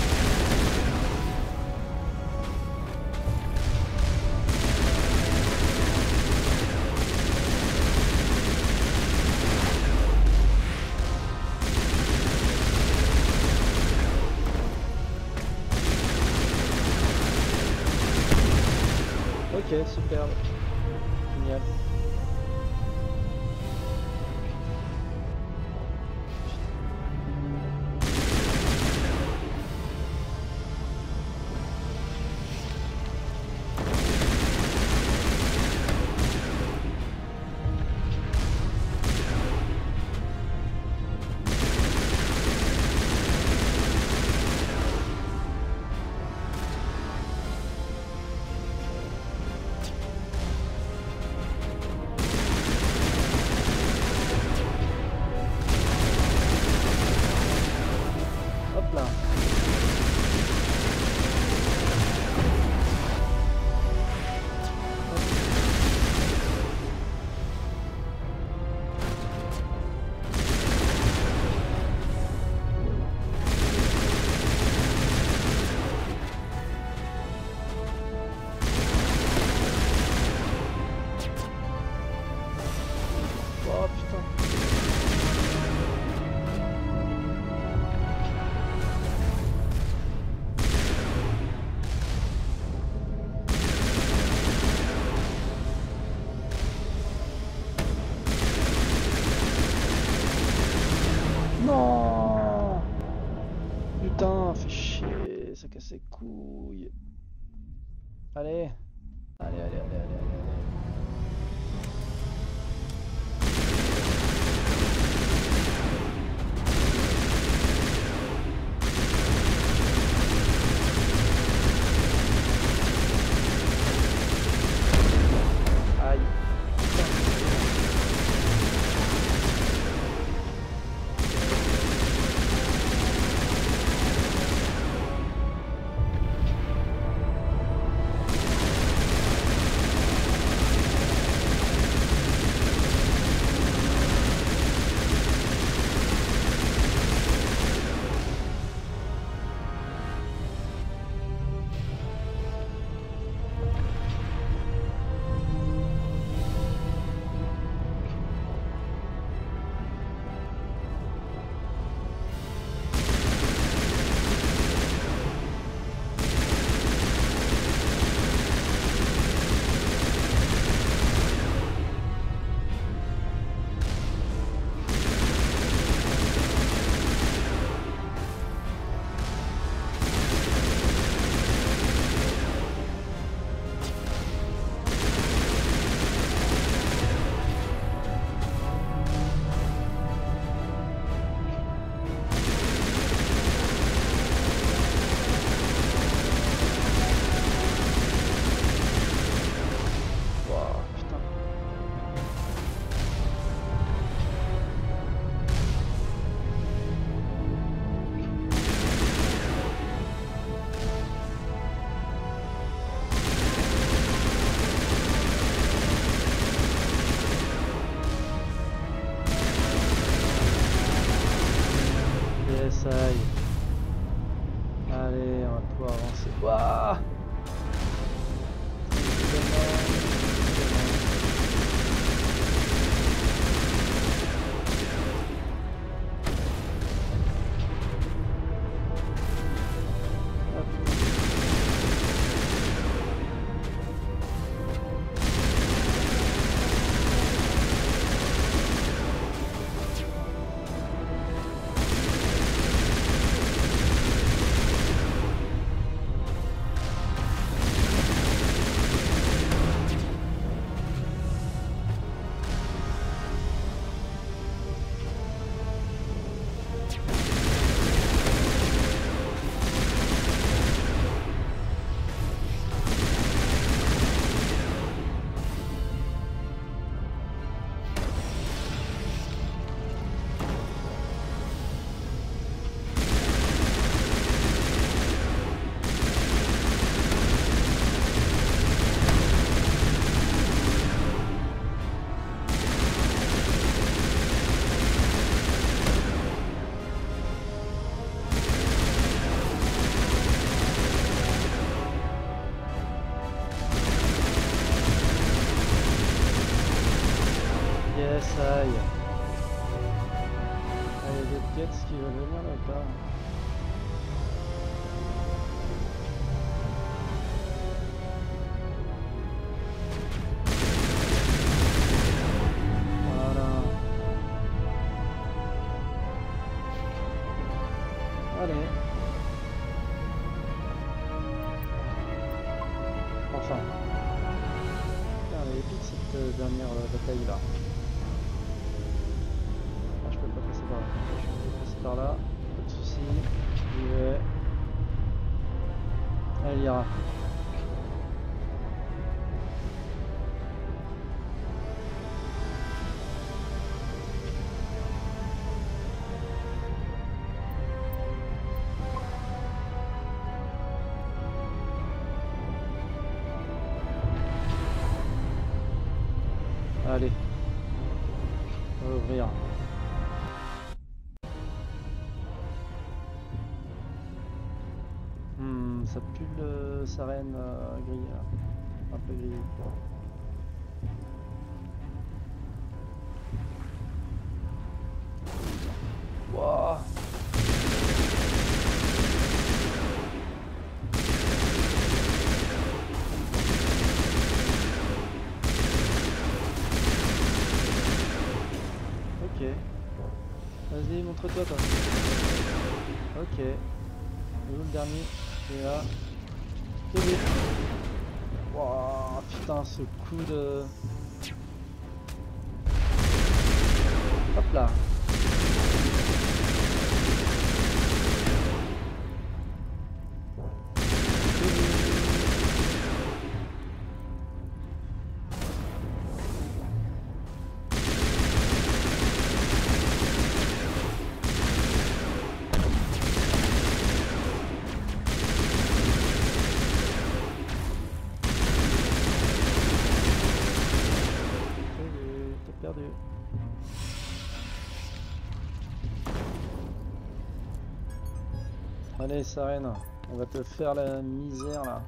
Ok, superbe. Génial. Hop là. Oh putain. Non. Putain, fait chier, ça casse les couilles. Allez. Allez, allez, allez, allez, allez. Aïe. Wow, putain. Yes, aïe. Allez, on va pouvoir avancer. Waouh. Yes, aïe. Ah, il y a d'autres gets qui veulent venir là ou pas? Voilà. Allez. Enfin. Putain, elle est épique cette euh, dernière euh, bataille là. Ah, je peux pas passer par là. Je peux passer par là. Pas de soucis. J'y vais. Elle ira. Allez. On va ouvrir. Hmm, ça pue le sarène euh, gris là. Un peu gris. Wouah. Ok. Vas-y, montre-toi toi. Ok. Et où le dernier? Et là. Et lui. Wouah, putain, ce coup de... Hop là. Perdu. Allez, Sarène, on va te faire la misère là.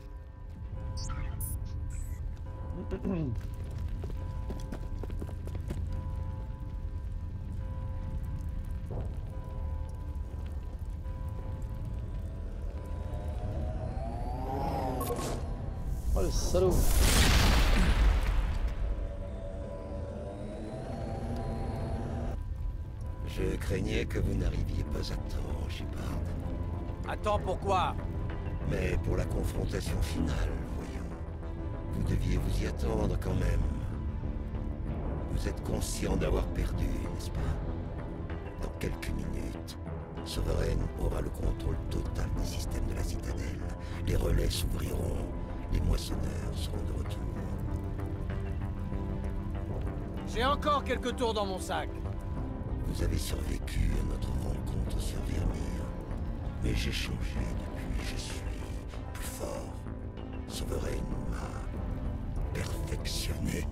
Oh le salaud. Je craignais que vous n'arriviez pas à temps, Shepard. Attends, pourquoi? Mais pour la confrontation finale, voyons. Vous deviez vous y attendre quand même. Vous êtes conscient d'avoir perdu, n'est-ce pas? Dans quelques minutes, Sovereign aura le contrôle total des systèmes de la citadelle. Les relais s'ouvriront, les moissonneurs seront de retour. J'ai encore quelques tours dans mon sac. Vous avez survécu à notre rencontre sur Vermeer. Mais j'ai changé depuis, je suis plus fort. Sovereign m'a perfectionné.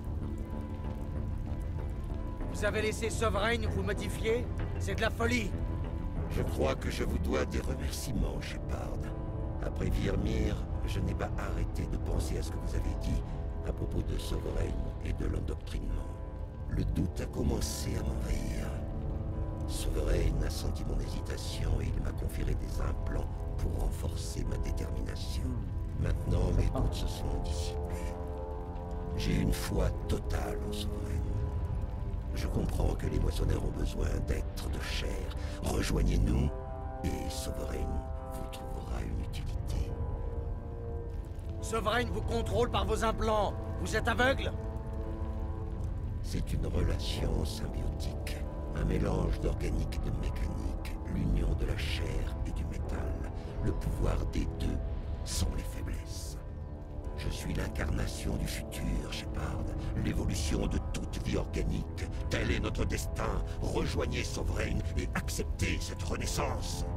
Vous avez laissé Sovereign vous modifier? C'est de la folie. Je crois que je vous dois des remerciements, Shepard. Après Vermeer, je n'ai pas arrêté de penser à ce que vous avez dit à propos de Sovereign et de l'endoctrinement. Le doute a commencé à m'envahir. Sovereign a senti mon hésitation et il m'a conféré des implants pour renforcer ma détermination. Maintenant, mes doutes se sont dissipés. J'ai une foi totale en Sovereign. Je comprends que les moissonneurs ont besoin d'êtres de chair. Rejoignez-nous et Sovereign vous trouvera une utilité. Sovereign vous contrôle par vos implants. Vous êtes aveugle? C'est une relation symbiotique. Un mélange d'organique et de mécanique, l'union de la chair et du métal. Le pouvoir des deux sont les faiblesses. Je suis l'incarnation du futur, Shepard. L'évolution de toute vie organique. Tel est notre destin. Rejoignez Sovereign et acceptez cette renaissance.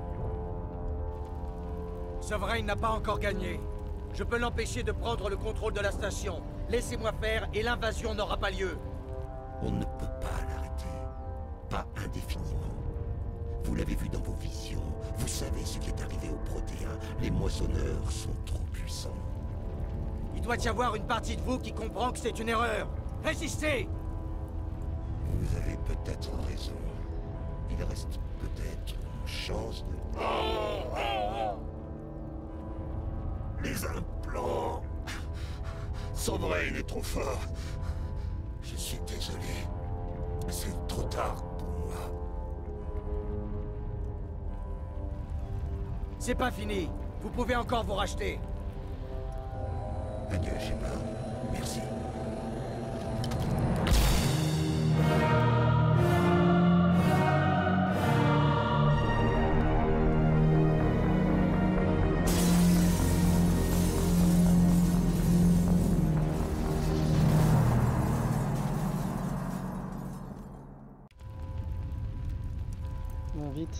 Sovereign n'a pas encore gagné. Je peux l'empêcher de prendre le contrôle de la station. Laissez-moi faire et l'invasion n'aura pas lieu. On ne peut pas l'arrêter. Pas indéfiniment. Vous l'avez vu dans vos visions. Vous savez ce qui est arrivé aux Protéens. Les moissonneurs sont trop puissants. Il doit y avoir une partie de vous qui comprend que c'est une erreur. Résistez! Vous avez peut-être raison. Il reste peut-être une chance de... Les implants... Sovereign est trop fort. Je suis désolé. C'est trop tard pour moi. C'est pas fini. Vous pouvez encore vous racheter. Adieu, Shepard. Merci. Bon, vite.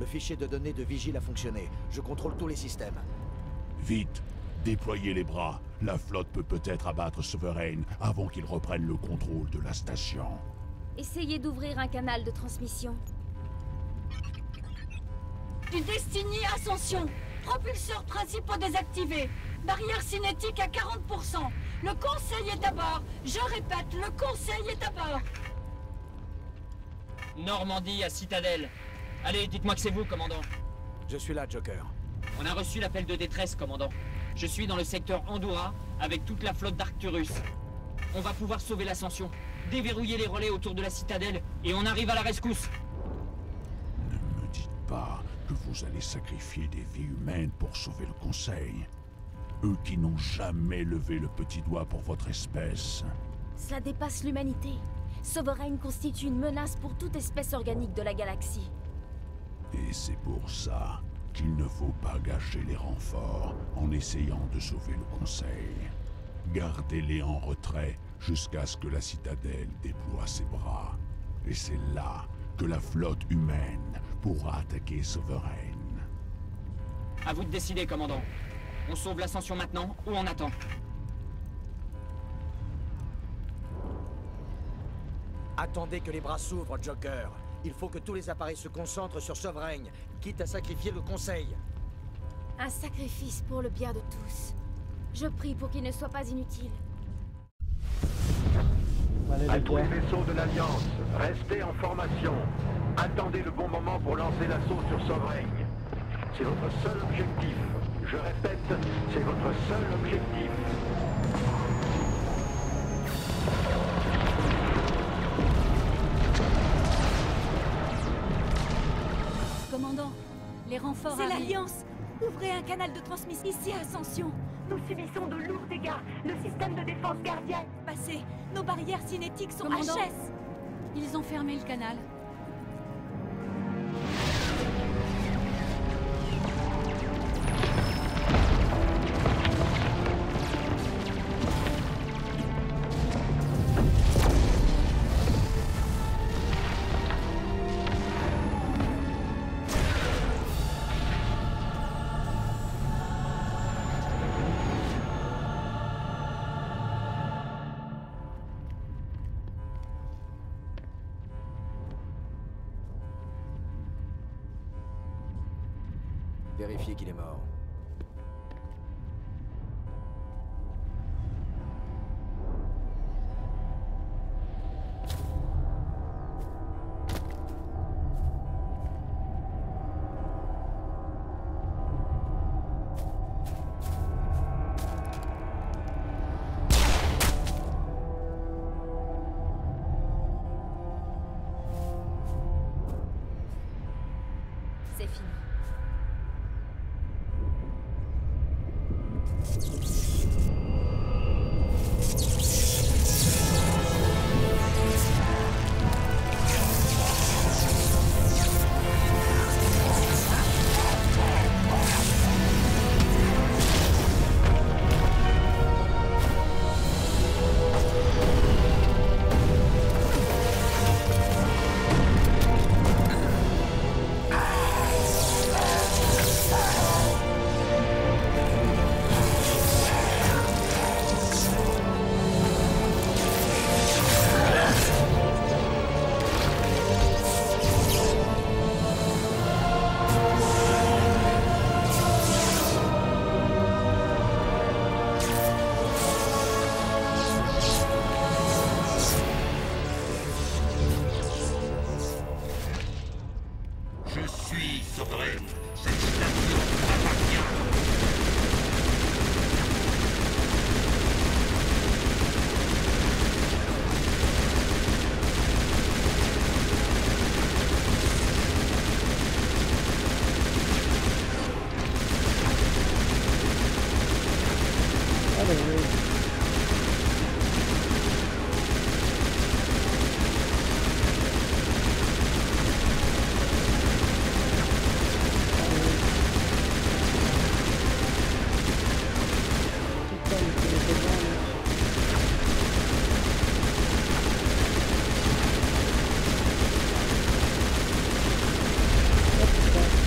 Le fichier de données de Vigile a fonctionné. Je contrôle tous les systèmes. Vite, déployez les bras. La flotte peut peut-être abattre Sovereign avant qu'il reprenne le contrôle de la station. Essayez d'ouvrir un canal de transmission. Du Destiny Ascension. Propulseurs principaux désactivés. Barrière cinétique à quarante pour cent. Le conseil est à bord. Je répète, le conseil est à bord. Normandie à Citadelle. Allez, dites-moi que c'est vous, commandant. Je suis là, Joker. On a reçu l'appel de détresse, commandant. Je suis dans le secteur Andorra, avec toute la flotte d'Arcturus. On va pouvoir sauver l'Ascension, déverrouiller les relais autour de la Citadelle, et on arrive à la rescousse. Ne me dites pas que vous allez sacrifier des vies humaines pour sauver le Conseil. Eux qui n'ont jamais levé le petit doigt pour votre espèce. Cela dépasse l'humanité. Sovereign constitue une menace pour toute espèce organique de la galaxie. Et c'est pour ça qu'il ne faut pas gâcher les renforts en essayant de sauver le Conseil. Gardez-les en retrait jusqu'à ce que la Citadelle déploie ses bras. Et c'est là que la flotte humaine pourra attaquer Sovereign. À vous de décider, commandant. On sauve l'Ascension maintenant, ou on attend? Attendez que les bras s'ouvrent, Joker. Il faut que tous les appareils se concentrent sur Sovereign, quitte à sacrifier le Conseil. Un sacrifice pour le bien de tous. Je prie pour qu'il ne soit pas inutile. Allez À les tous les gars. vaisseaux de l'Alliance, restez en formation. Attendez le bon moment pour lancer l'assaut sur Sovereign. C'est votre seul objectif. Je répète, c'est votre seul objectif. Commandant, les renforts C'est arrivent. l'Alliance. Ouvrez un canal de transmission ici à Ascension. Nous subissons de lourds dégâts. Le système de défense gardienne. Passez. Nos barrières cinétiques sont Commandant. H S. Ils ont fermé le canal. Vérifiez qu'il est mort. C'est fini. Je suis Sovereign. Cette station m'appartient. Allez, oui. Putain, mais c'est les copains, mec. Oh putain.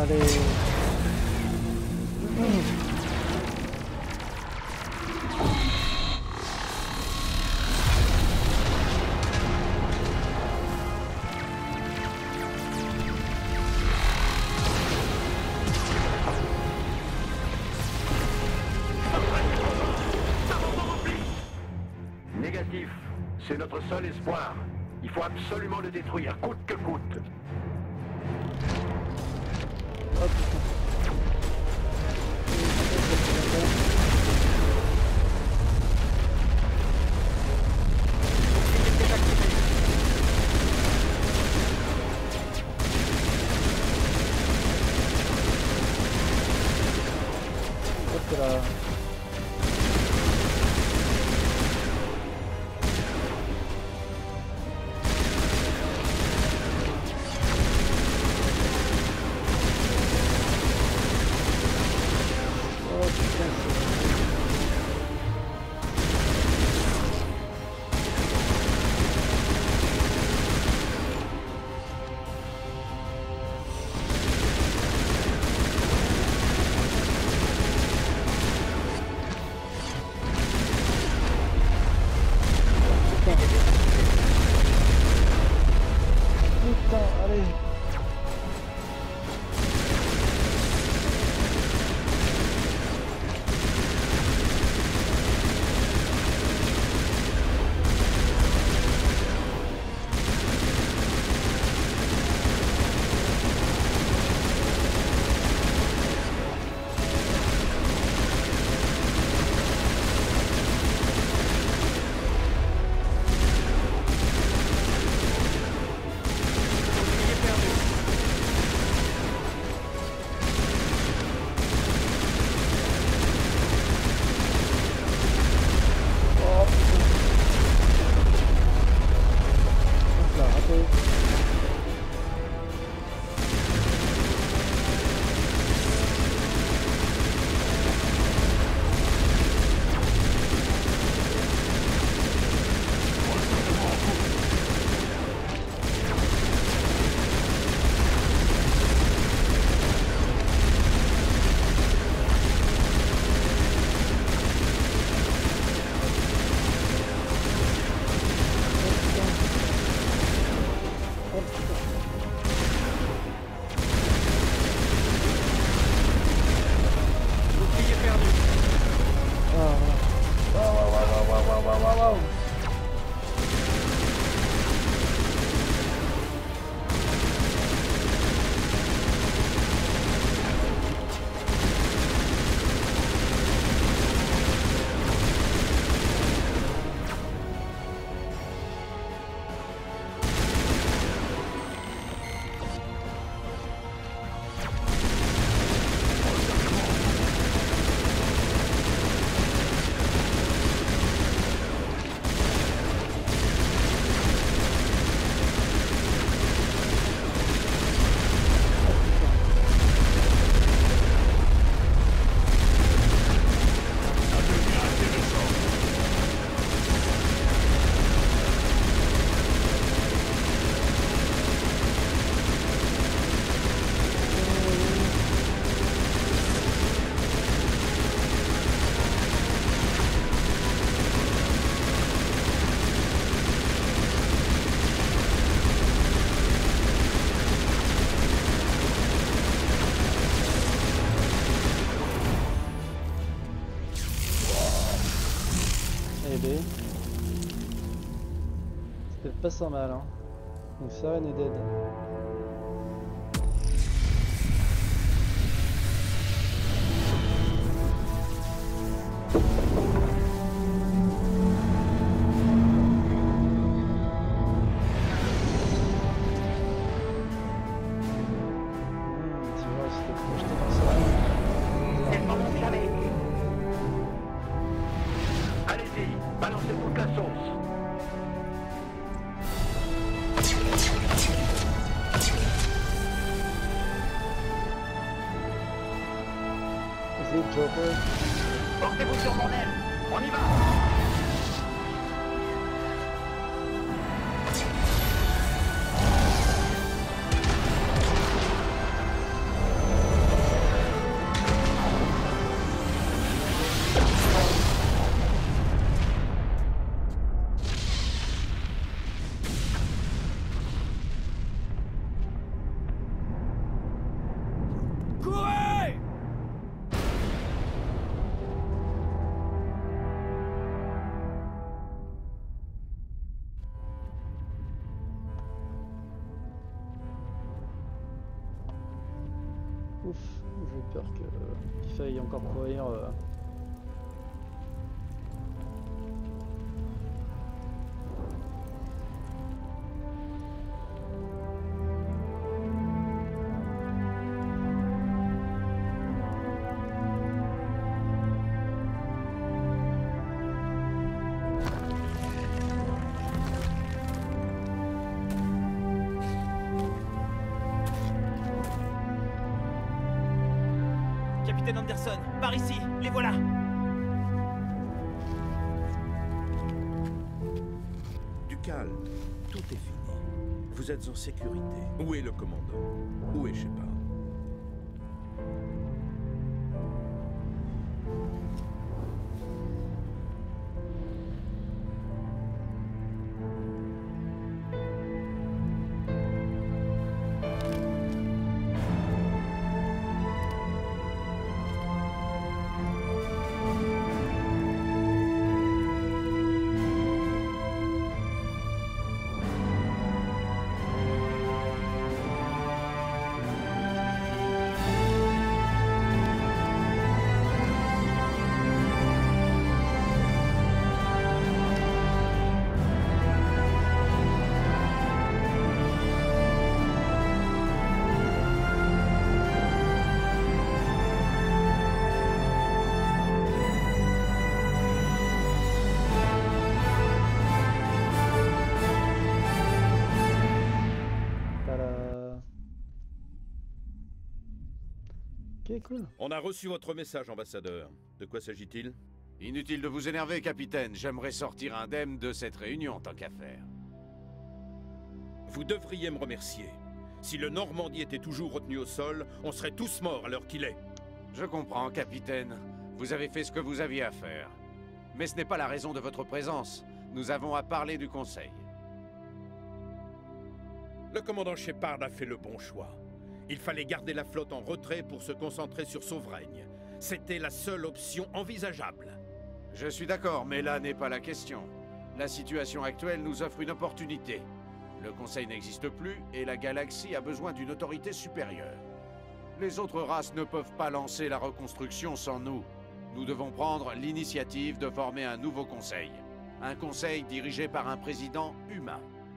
Allez. Négatif. C'est notre seul espoir. Il faut absolument le détruire, coûte que coûte. Oh putain. Hop là. Putain, allez. C'était pas sans mal, hein. Donc Saren est dead. Portez-vous sur mon aile, on y va. Ouf, j'ai peur que- qu'il faille encore courir. euh. Capitaine Anderson, par ici, les voilà. Du calme, tout est fini. Vous êtes en sécurité. Où est le commandant? Où est Shepard? Ok, cool. On a reçu votre message, ambassadeur. De quoi s'agit-il? Inutile de vous énerver, capitaine. J'aimerais sortir indemne de cette réunion, tant qu'à faire. Vous devriez me remercier. Si le Normandie était toujours retenu au sol, on serait tous morts à l'heure qu'il est. Je comprends, capitaine. Vous avez fait ce que vous aviez à faire. Mais ce n'est pas la raison de votre présence. Nous avons à parler du Conseil. Le commandant Shepard a fait le bon choix. Il fallait garder la flotte en retrait pour se concentrer sur Sovraigne. C'était la seule option envisageable. Je suis d'accord, mais là n'est pas la question. La situation actuelle nous offre une opportunité. Le Conseil n'existe plus et la galaxie a besoin d'une autorité supérieure. Les autres races ne peuvent pas lancer la reconstruction sans nous. Nous devons prendre l'initiative de former un nouveau Conseil. Un Conseil dirigé par un président humain.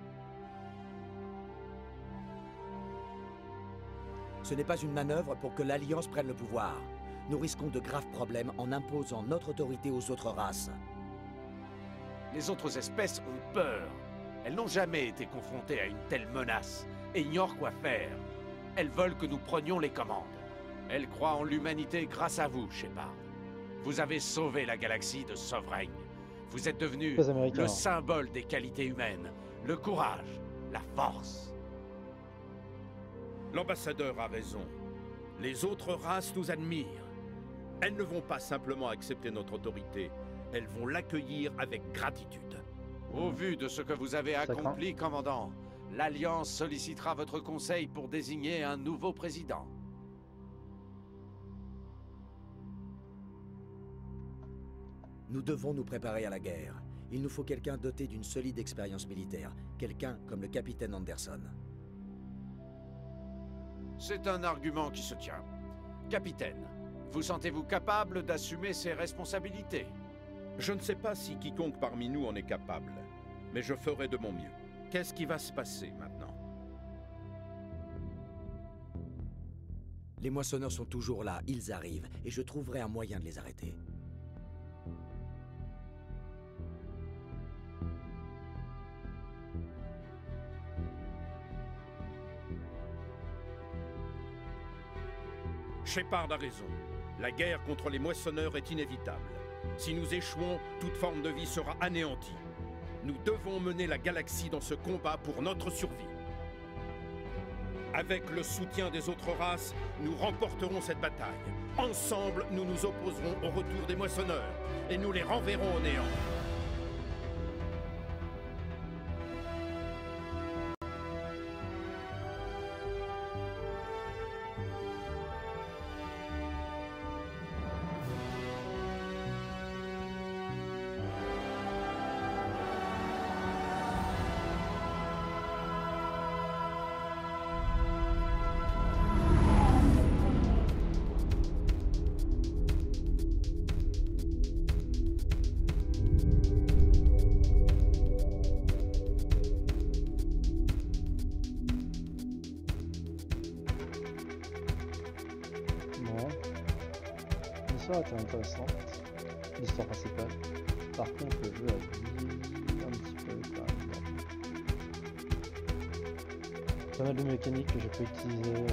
Ce n'est pas une manœuvre pour que l'Alliance prenne le pouvoir. Nous risquons de graves problèmes en imposant notre autorité aux autres races. Les autres espèces ont peur. Elles n'ont jamais été confrontées à une telle menace et ignorent quoi faire. Elles veulent que nous prenions les commandes. Elles croient en l'humanité grâce à vous, Shepard. Vous avez sauvé la galaxie de Sovraigne. Vous êtes devenu le symbole des qualités humaines, le courage, la force. L'ambassadeur a raison. Les autres races nous admirent. Elles ne vont pas simplement accepter notre autorité, elles vont l'accueillir avec gratitude. Au vu de ce que vous avez accompli, commandant, l'Alliance sollicitera votre conseil pour désigner un nouveau président. Nous devons nous préparer à la guerre. Il nous faut quelqu'un doté d'une solide expérience militaire. Quelqu'un comme le capitaine Anderson. C'est un argument qui se tient. Capitaine, vous sentez-vous capable d'assumer ces responsabilités? Je ne sais pas si quiconque parmi nous en est capable, mais je ferai de mon mieux. Qu'est-ce qui va se passer maintenant? Les moissonneurs sont toujours là, ils arrivent, et je trouverai un moyen de les arrêter. Shepard a raison. La guerre contre les moissonneurs est inévitable. Si nous échouons, toute forme de vie sera anéantie. Nous devons mener la galaxie dans ce combat pour notre survie. Avec le soutien des autres races, nous remporterons cette bataille. Ensemble, nous nous opposerons au retour des moissonneurs et nous les renverrons au néant. l'histoire était intéressante, l'histoire principale. Par contre, le jeu a vieilli un petit peu quand même. Pas mal de mécaniques que j'ai pas utilisées, euh,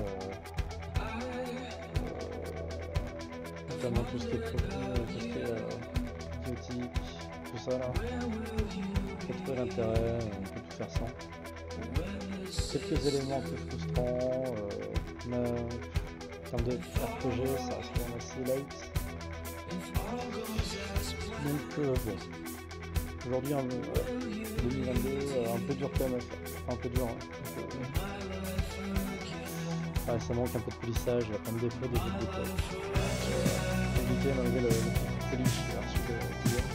euh, notamment tout ce qui est profil, tout ce qui est euh, biotique, tout ça là. Faut trouver l'intérêt, on peut tout faire sans. Quelques éléments un peu frustrants, euh, mais en termes de R P G, ça reste quand même assez light. Donc euh, bon, aujourd'hui, euh, deux mille vingt-deux, euh, un peu dur quand même à faire, enfin, un peu dur. Hein. Donc, euh, ouais, ça manque un peu de polissage, il y a plein de défauts des jeux de l'époque. Euh, compliqué d'enlever le, le polish que j'ai reçu de d'hier.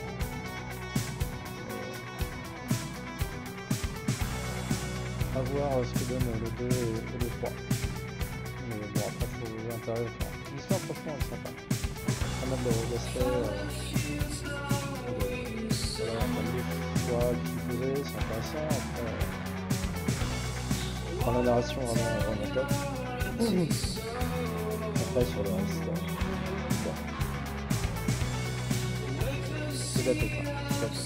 À voir ce que donne le deux et, et le trois. Mais bon, après, il faut l'intérêt. Enfin, l'histoire, franchement, elle est sympa. Pas mal d'aspects. Euh, voilà, pas mal de choix qui sont posés, c'est intéressant. Après, euh, enfin, la narration, vraiment, vraiment top. Après, sur le reste, euh, bon. C'est daté, quoi. C'est daté.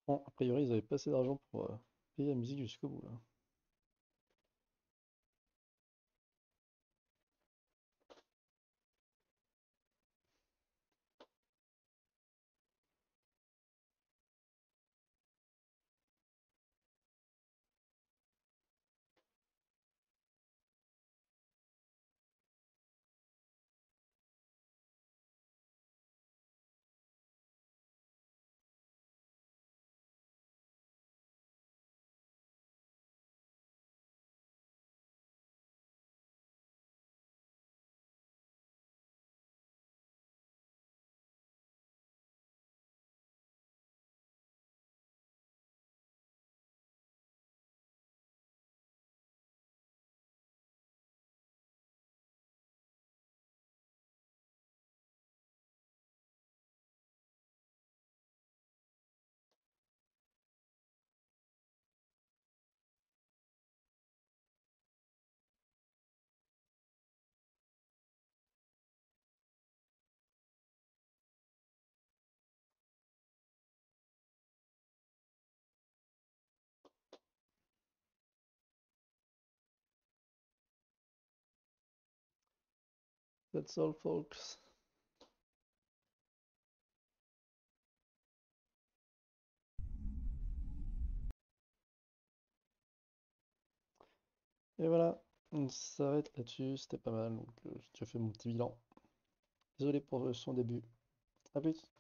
Bon, a priori, ils avaient pas assez d'argent pour euh, payer la musique jusqu'au bout, là. That's all, folks. Et voilà, on s'arrête là-dessus, c'était pas mal, donc euh, j'ai déjà fait mon petit bilan. Désolé pour son début. À plus.